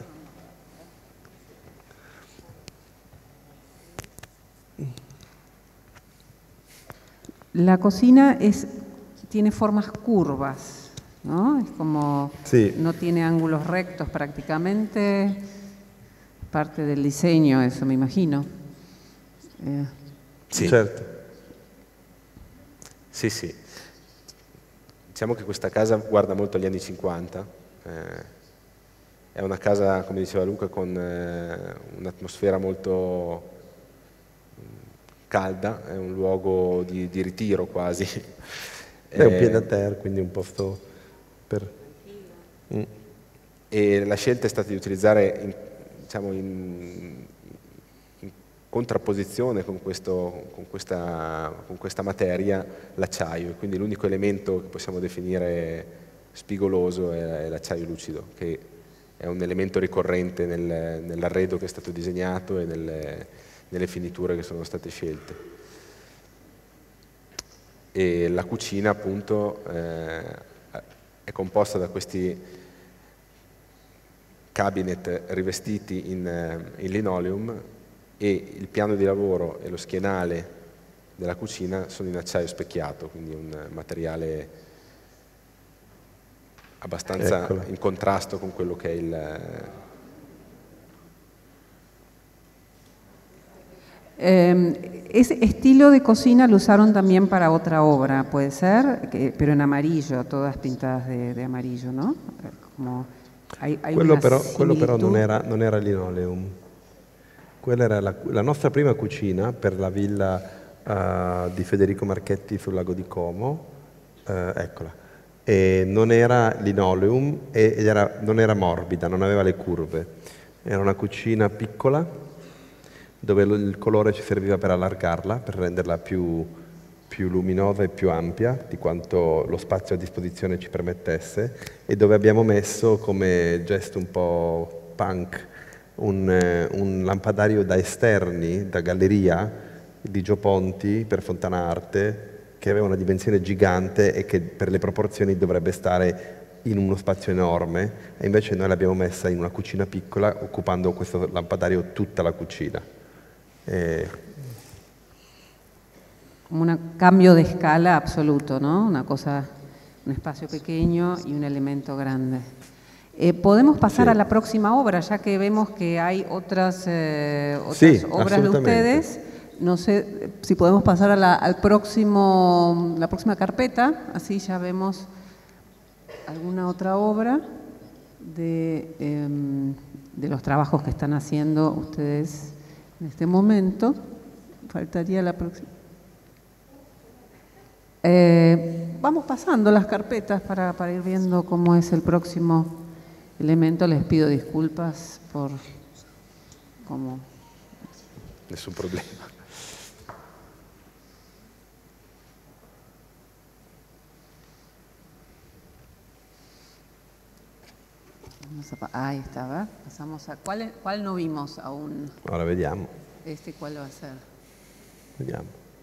Speaker 1: La cocina tiene formas curvas, ¿no? Es como,
Speaker 2: sí.
Speaker 1: No tiene ángulos rectos prácticamente, parte del diseño, eso me imagino.
Speaker 3: Sì.
Speaker 2: Certo.
Speaker 3: Sì. Diciamo che questa casa guarda molto agli anni 50, è una casa, come diceva Luca, con un'atmosfera molto calda, è un luogo di ritiro quasi.
Speaker 2: È un pied à terre, quindi un posto per...
Speaker 3: E la scelta è stata di utilizzare, in contrapposizione con questa materia, l'acciaio. Quindi l'unico elemento che possiamo definire spigoloso è l'acciaio lucido, che è un elemento ricorrente nell'arredo che è stato disegnato e nelle finiture che sono state scelte. E la cucina, appunto, è composta da questi cabinet rivestiti in linoleum, e il piano di lavoro e lo schienale della cucina sono in acciaio specchiato, quindi un materiale abbastanza in contrasto con quello che è
Speaker 1: Ese estilo de cocina lo usaron también para otra obra, puede ser, pero en amarillo, todas pintadas de amarillo, ¿no? Como hay
Speaker 2: quello però non era linoleum. Quella era la nostra prima cucina per la villa di Federico Marchetti sul lago di Como, eccola. E non era linoleum non era morbida, non aveva le curve. Era una cucina piccola, dove il colore ci serviva per allargarla, per renderla più luminosa e più ampia di quanto lo spazio a disposizione ci permettesse, e dove abbiamo messo come gesto un po' punk un lampadario da esterni, da galleria di Gio Ponti per Fontanarte, che aveva una dimensione gigante e che per le proporzioni dovrebbe stare in uno spazio enorme, e invece noi l'abbiamo messa in una cucina piccola, occupando questo lampadario tutta la cucina.
Speaker 1: Como un cambio de escala absoluto, ¿no? Una cosa, un espacio pequeño y un elemento grande. ¿Podemos pasar
Speaker 2: Sí.
Speaker 1: a la próxima obra, ya que vemos que hay otras
Speaker 2: Sí,
Speaker 1: obras de
Speaker 2: absolutamente.
Speaker 1: ustedes? No sé si podemos pasar a la próxima carpeta, así ya vemos alguna otra obra de los trabajos que están haciendo ustedes en este momento. Faltaría la próxima. Vamos pasando las carpetas para ir viendo cómo es el próximo elemento. Les pido disculpas por cómo...
Speaker 3: Nessun problema.
Speaker 1: Ahí está, ¿verdad? Pasamos a... ¿Cuál no vimos aún?
Speaker 2: Ora vediamo,
Speaker 1: ¿Cuál va a ser?
Speaker 2: vediamo.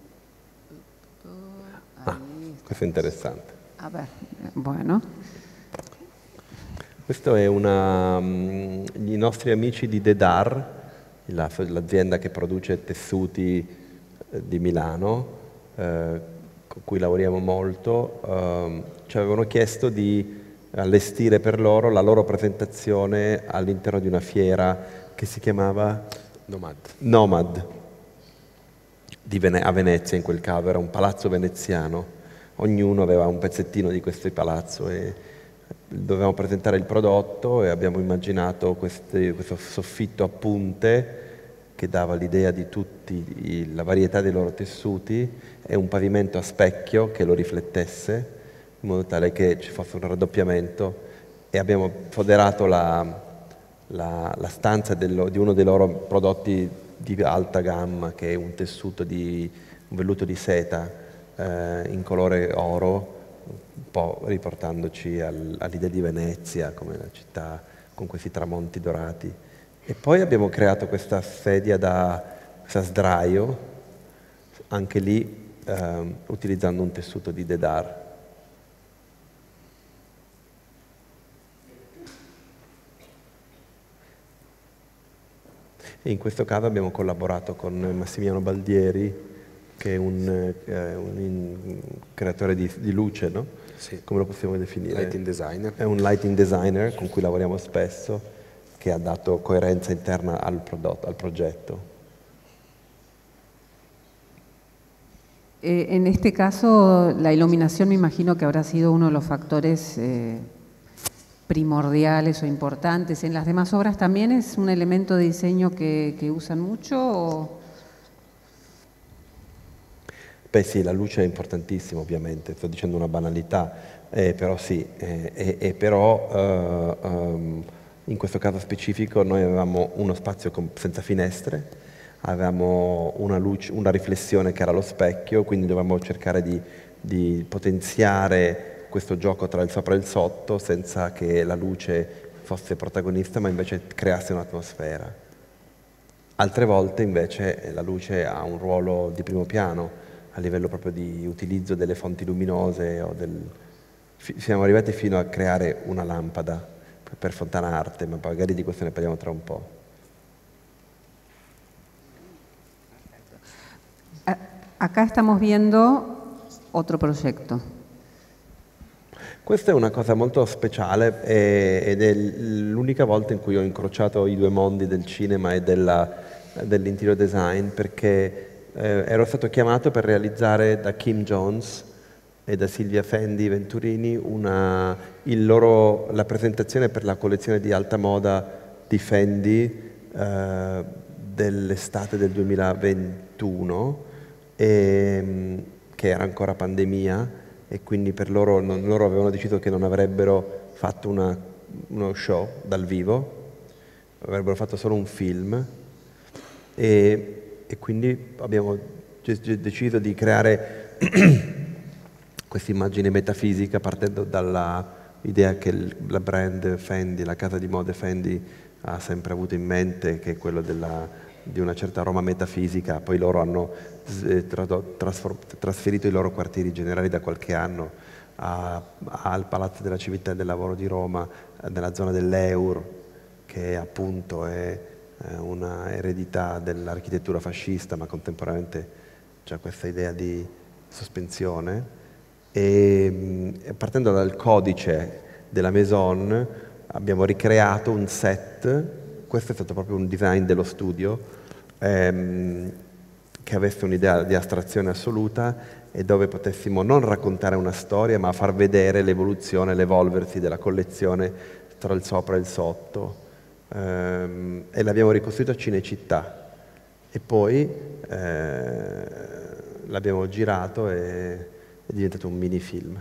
Speaker 1: Ahí está.
Speaker 2: Questo è interessante.
Speaker 1: A ver, bueno.
Speaker 2: Questo è i nostri amici di Dedar, l'azienda che produce tessuti di Milano, con cui lavoriamo molto. Ci avevano chiesto di allestire per loro la loro presentazione all'interno di una fiera che si chiamava Nomad a Venezia. In quel caso era un palazzo veneziano, ognuno aveva un pezzettino di questo palazzo e dovevamo presentare il prodotto, e abbiamo immaginato questo soffitto a punte che dava l'idea di la varietà dei loro tessuti, e un pavimento a specchio che lo riflettesse, in modo tale che ci fosse un raddoppiamento, e abbiamo foderato la stanza di uno dei loro prodotti di alta gamma, che è un tessuto un velluto di seta in colore oro, un po' riportandoci all'idea di Venezia come una città con questi tramonti dorati. E poi abbiamo creato questa sedia questa sdraio, anche lì utilizzando un tessuto di Dedar. E in questo caso abbiamo collaborato con Massimiliano Baldieri, che è un creatore di luce, no?
Speaker 3: Sì.
Speaker 2: Come lo possiamo definire?
Speaker 3: Lighting designer.
Speaker 2: È un lighting designer con cui lavoriamo spesso, che ha dato coerenza interna al progetto.
Speaker 1: En este caso, la iluminación me imagino que habrá sido uno de los factores primordiales o importantes. ¿En las demás obras también es un elemento de diseño que usan mucho? O...
Speaker 2: Beh sì, la luce è importantissima, ovviamente, sto dicendo una banalità, però sì, però in questo caso specifico noi avevamo uno spazio senza finestre, avevamo una riflessione che era lo specchio, quindi dovevamo cercare di potenziare questo gioco tra il sopra e il sotto senza che la luce fosse protagonista, ma invece creasse un'atmosfera. Altre volte invece la luce ha un ruolo di primo piano a livello proprio di utilizzo delle fonti luminose siamo arrivati fino a creare una lampada per Fontanarte, ma magari di questo ne parliamo tra un po'.
Speaker 1: Acá estamos viendo otro proyecto.
Speaker 2: Questa è una cosa molto speciale ed è l'unica volta in cui ho incrociato i due mondi del cinema e dell'interior design, perché ero stato chiamato per realizzare da Kim Jones e da Silvia Fendi Venturini la presentazione per la collezione di alta moda di Fendi dell'estate del 2021, che era ancora pandemia, e quindi per loro avevano deciso che non avrebbero fatto uno show dal vivo, avrebbero fatto solo un film, e quindi abbiamo deciso di creare questa immagine metafisica partendo dall'idea che la brand Fendi, la casa di mode Fendi ha sempre avuto in mente, che è quello di una certa Roma metafisica. Poi loro hanno trasferito i loro quartieri generali da qualche anno al Palazzo della Civiltà e del Lavoro di Roma, nella zona dell'Eur, che appunto è una eredità dell'architettura fascista, ma contemporaneamente c'è questa idea di sospensione. E partendo dal codice della Maison abbiamo ricreato un set. Questo è stato proprio un design dello studio che avesse un'idea di astrazione assoluta e dove potessimo non raccontare una storia ma far vedere l'evoluzione, l'evolversi della collezione tra il sopra e il sotto. E l'abbiamo ricostruito a Cinecittà e poi l'abbiamo girato e è diventato un mini film.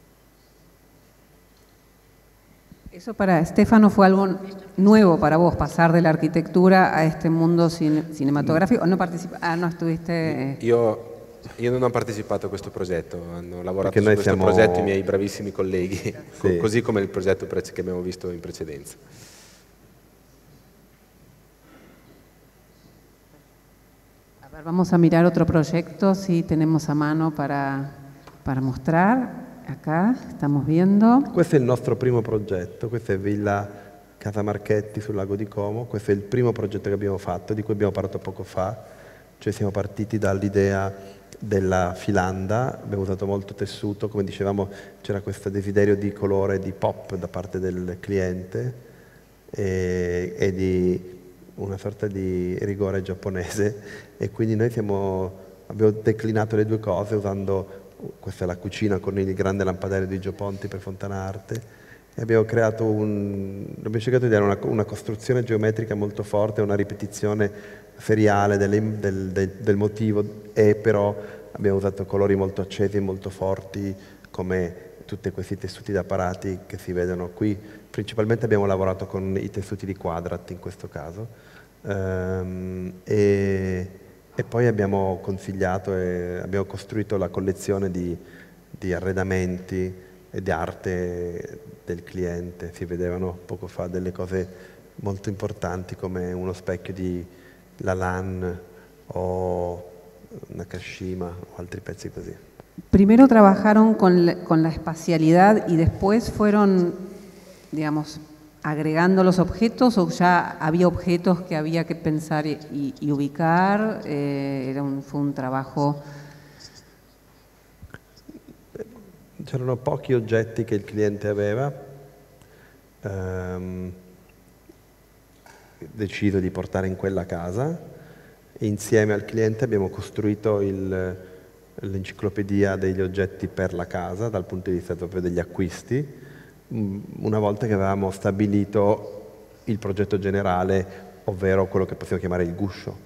Speaker 1: Eso para Stefano fue algo nuevo para vos, pasar de la arquitectura a este mundo cinematográfico. No estuviste...
Speaker 3: Io non ho partecipato a questo progetto, hanno lavorato
Speaker 2: Perché
Speaker 3: su
Speaker 2: noi
Speaker 3: questo
Speaker 2: siamo...
Speaker 3: progetto i miei bravissimi colleghi,
Speaker 2: Sì.
Speaker 3: così come il progetto che abbiamo visto in precedenza.
Speaker 1: A ver, vamos a mirar otro proyecto, si tenemos a mano para mostrar. Acá estamos viendo.
Speaker 2: Questo è il nostro primo progetto, questa è Villa Casa Marchetti sul lago di Como. Questo è il primo progetto che abbiamo fatto, di cui abbiamo parlato poco fa. Cioè siamo partiti dall'idea della filanda, abbiamo usato molto tessuto, come dicevamo c'era questo desiderio di colore, di pop da parte del cliente e di una sorta di rigore giapponese, e quindi noi abbiamo declinato le due cose usando... Questa è la cucina con il grande lampadario di Gio Ponti per Fontanarte e abbiamo cercato di dare una costruzione geometrica molto forte, una ripetizione seriale del motivo, e però abbiamo usato colori molto accesi e molto forti come tutti questi tessuti da parati che si vedono qui. Principalmente abbiamo lavorato con i tessuti di Quadrat in questo caso e poi abbiamo consigliato e abbiamo costruito la collezione di arredamenti e di arte del cliente. Si vedevano poco fa delle cose molto importanti come uno specchio di Lalanne o Nakashima o altri pezzi così.
Speaker 1: Primero trabajaron con la espacialidad y después fueron, digamos, agregando los objetos, o ya había objetos que había que pensar y ubicar. Fue un trabajo...
Speaker 2: C'erano pochi oggetti che il cliente aveva, deciso di portare in quella casa, e insieme al cliente abbiamo costruito l'enciclopedia degli oggetti per la casa dal punto di vista proprio degli acquisti, una volta che avevamo stabilito il progetto generale, ovvero quello che possiamo chiamare il guscio.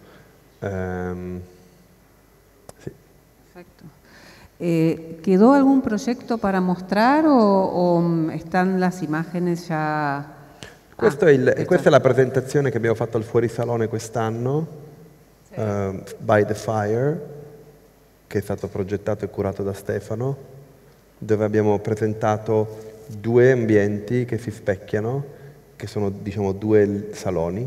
Speaker 2: Sì.
Speaker 1: Perfecto. ¿Quedó algún proyecto para mostrar o están las imágenes ya?
Speaker 2: Questa è la presentazione che abbiamo fatto al Fuorisalone quest'anno, sì. By the Fire, che è stato progettato e curato da Stefano, dove abbiamo presentato due ambienti che si specchiano, che sono diciamo due saloni,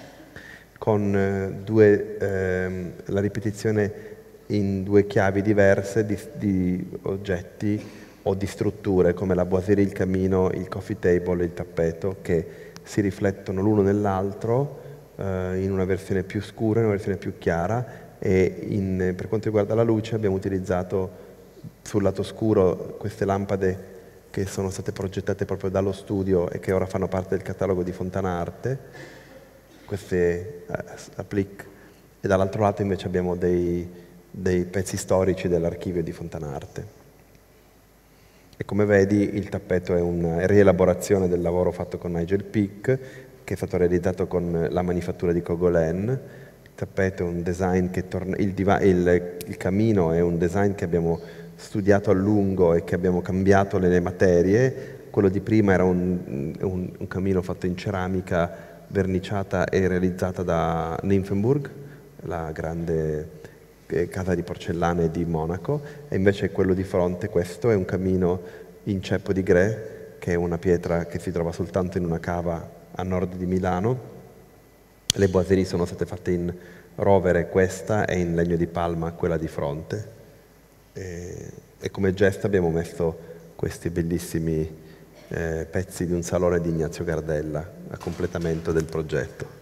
Speaker 2: con la ripetizione in due chiavi diverse di oggetti o di strutture come la boiserie, il camino, il coffee table e il tappeto, che si riflettono l'uno nell'altro in una versione più scura e una versione più chiara, e per quanto riguarda la luce abbiamo utilizzato sul lato scuro queste lampade che sono state progettate proprio dallo studio e che ora fanno parte del catalogo di Fontanarte, queste applique, e dall'altro lato invece abbiamo dei pezzi storici dell'archivio di Fontanarte. E come vedi il tappeto è una rielaborazione del lavoro fatto con Nigel Peak, che è stato realizzato con la manifattura di Cogolen. Il tappeto è un design che torna, il camino è un design che abbiamo studiato a lungo e che abbiamo cambiato nelle materie. Quello di prima era un camino fatto in ceramica verniciata e realizzata da Nymphenburg, la grande casa di porcellane di Monaco, e invece quello di fronte, questo è un camino in ceppo di grès, che è una pietra che si trova soltanto in una cava a nord di Milano. Le boiserie sono state fatte in rovere, questa, e in legno di palma, quella di fronte. E come gesto abbiamo messo questi bellissimi pezzi di un salone di Ignazio Gardella a completamento del progetto.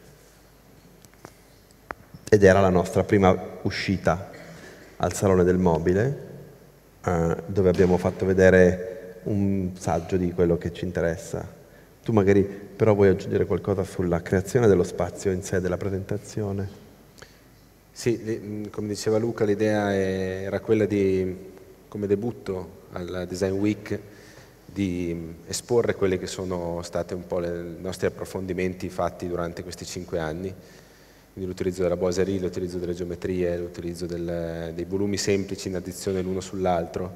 Speaker 2: Ed era la nostra prima uscita al Salone del Mobile, dove abbiamo fatto vedere un saggio di quello che ci interessa. Tu magari però vuoi aggiungere qualcosa sulla creazione dello spazio in sé della presentazione?
Speaker 3: Sì, come diceva Luca, l'idea era quella di, come debutto al Design Week, di esporre quelli che sono stati un po' i nostri approfondimenti fatti durante questi 5 anni. Quindi l'utilizzo della boiserie, l'utilizzo delle geometrie, l'utilizzo dei volumi semplici in addizione l'uno sull'altro,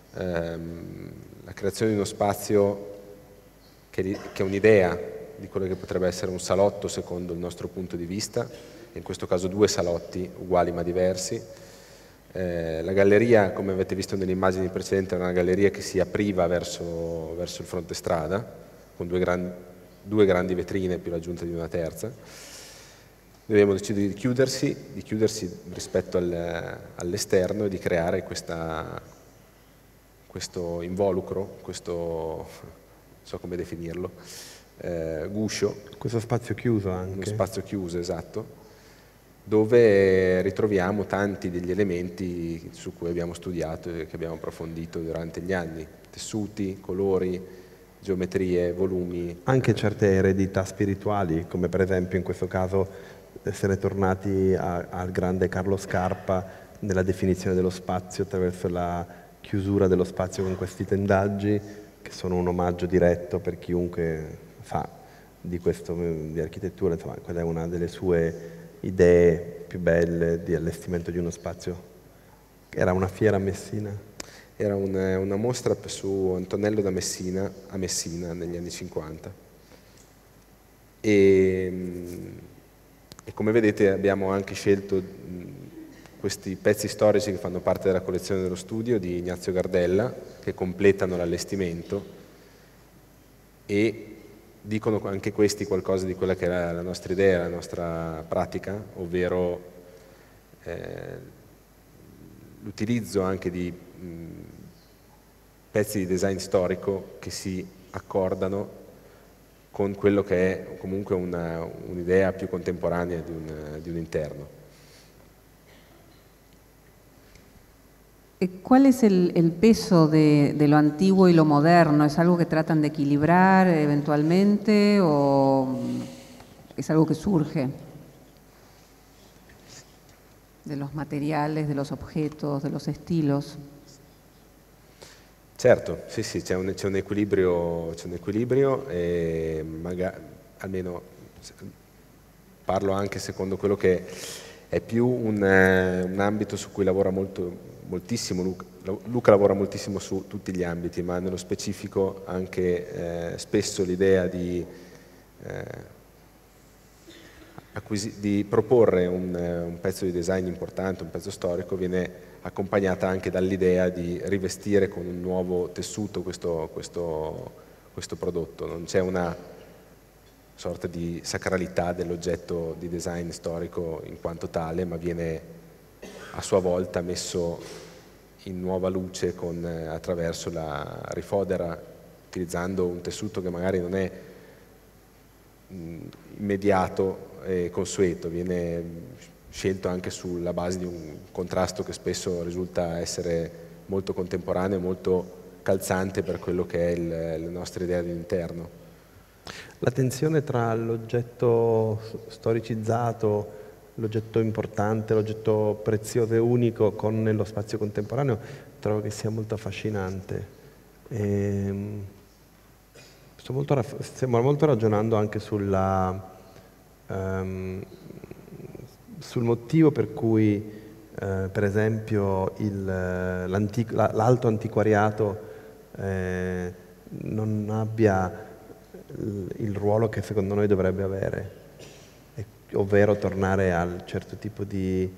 Speaker 3: la creazione di uno spazio che è un'idea di quello che potrebbe essere un salotto secondo il nostro punto di vista, in questo caso 2 salotti uguali ma diversi. La galleria, come avete visto nelle immagini precedenti, era una galleria che si apriva verso il fronte strada, con due grandi vetrine più l'aggiunta di una terza. Noi abbiamo deciso di chiudersi rispetto all'esterno e di creare questo involucro, questo, non so come definirlo, guscio.
Speaker 2: Questo spazio chiuso anche.
Speaker 3: Uno spazio chiuso, esatto, dove ritroviamo tanti degli elementi su cui abbiamo studiato e che abbiamo approfondito durante gli anni. Tessuti, colori, geometrie, volumi.
Speaker 2: Anche certe eredità spirituali, come per esempio in questo caso essere tornati al grande Carlo Scarpa nella definizione dello spazio attraverso la chiusura dello spazio con questi tendaggi, che sono un omaggio diretto per chiunque fa di architettura. Insomma, quella è una delle sue idee più belle di allestimento di uno spazio. Era una fiera a Messina?
Speaker 3: Era una mostra su Antonello da Messina, a Messina negli anni 50. E come vedete abbiamo anche scelto questi pezzi storici che fanno parte della collezione dello studio di Ignazio Gardella, che completano l'allestimento e dicono anche questi qualcosa di quella che era la nostra idea, la nostra pratica, ovvero l'utilizzo anche di pezzi di design storico che si accordano con quello che è comunque un'idea più contemporanea di un interno.
Speaker 1: ¿Cuál es el peso de lo antiguo y lo moderno? ¿Es algo que tratan de equilibrar eventualmente o es algo que surge de los materiales, de los objetos, de los estilos?
Speaker 3: Certo, sì, c'è un equilibrio e almeno parlo anche secondo quello che è più un ambito su cui lavora moltissimo Luca lavora moltissimo su tutti gli ambiti, ma nello specifico anche spesso l'idea di proporre un pezzo di design importante, un pezzo storico, viene accompagnata anche dall'idea di rivestire con un nuovo tessuto questo prodotto. Non c'è una sorta di sacralità dell'oggetto di design storico in quanto tale, ma viene a sua volta messo in nuova luce attraverso la rifodera, utilizzando un tessuto che magari non è immediato e consueto, viene scelto anche sulla base di un contrasto che spesso risulta essere molto contemporaneo, molto calzante per quello che è la nostra idea di interno.
Speaker 2: La tensione tra l'oggetto storicizzato, l'oggetto importante, l'oggetto prezioso e unico con lo spazio contemporaneo trovo che sia molto affascinante. Stiamo molto ragionando anche sul motivo per cui per esempio l'alto antiquariato non abbia il ruolo che secondo noi dovrebbe avere. ovvero tornare al certo tipo di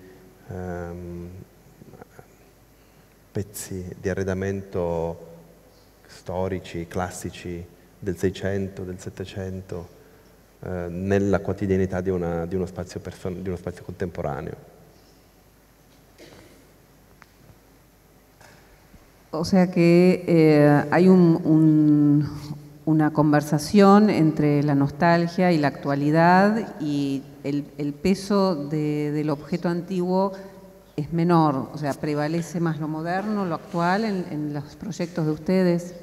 Speaker 2: pezzi di arredamento storici, classici del Seicento, del Settecento, nella quotidianità di uno spazio contemporaneo.
Speaker 1: O sea que hay una conversación entre la nostalgia y la actualidad, y el peso del objeto antiguo es menor, o sea, prevalece más lo moderno, lo actual en los proyectos de ustedes.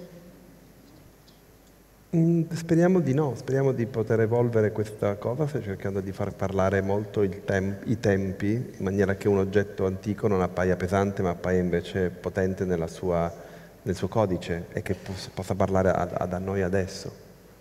Speaker 2: Speriamo di no, speriamo di poter evolvere questa cosa cercando di far parlare molto i tempi, in maniera che un oggetto antico non appaia pesante ma appaia invece potente nel suo codice, e che possa parlare a noi adesso.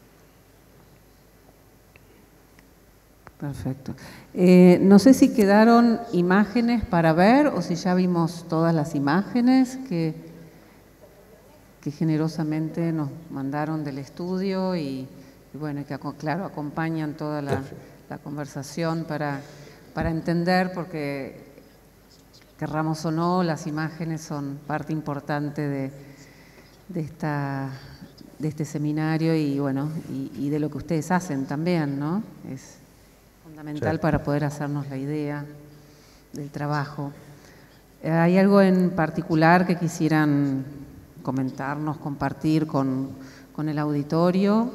Speaker 1: Perfecto. No sé si quedaron imágenes para ver o si ya vimos todas las imágenes que generosamente nos mandaron del estudio y bueno, que claro, acompañan toda la conversación para entender, porque querramos o no, las imágenes son parte importante de este seminario y bueno, y de lo que ustedes hacen también, ¿no? Es fundamental para poder hacernos la idea del trabajo. ¿Hay algo en particular que quisieran comentarnos, compartir con el auditorio?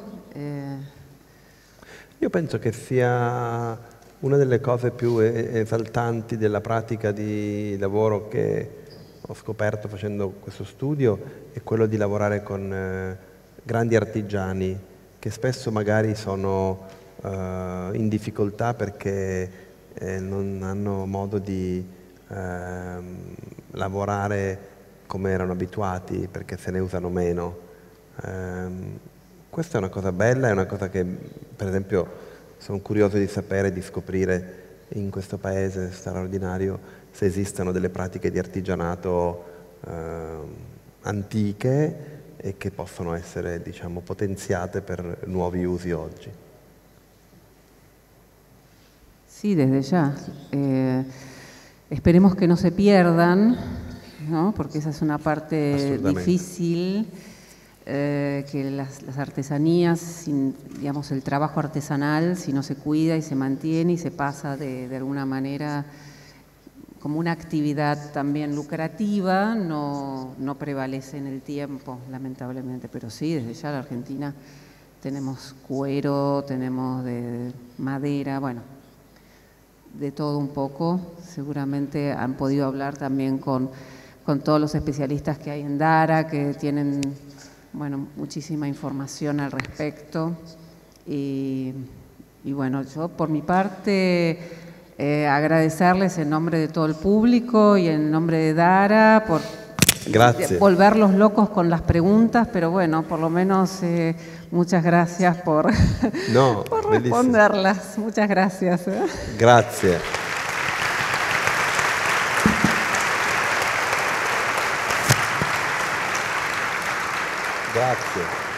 Speaker 2: Io penso che sia una delle cose più esaltanti della pratica di lavoro che ho scoperto facendo questo studio, è quello di lavorare con grandi artigiani che spesso magari sono in difficoltà perché non hanno modo di lavorare come erano abituati, perché se ne usano meno. Questa è una cosa bella, è una cosa che per esempio sono curioso di sapere, di scoprire in questo paese straordinario se esistono delle pratiche di artigianato antiche e che possono essere, diciamo, potenziate per nuovi usi oggi.
Speaker 1: Sí, desde ya. Esperemos que no se pierdan, ¿no? Porque esa es una parte difícil, que las artesanías, digamos, el trabajo artesanal, si no se cuida y se mantiene y se pasa de alguna manera como una actividad también lucrativa, no prevalece en el tiempo, lamentablemente. Pero sí, desde ya la Argentina tenemos cuero, tenemos de madera, bueno, de todo un poco. Seguramente han podido hablar también con todos los especialistas que hay en Dara, que tienen, bueno, muchísima información al respecto. Y bueno, yo por mi parte agradecerles en nombre de todo el público y en nombre de Dara por volverlos locos con las preguntas, pero bueno, por lo menos muchas gracias por responderlas. Muchas gracias.
Speaker 2: Grazie. Grazie.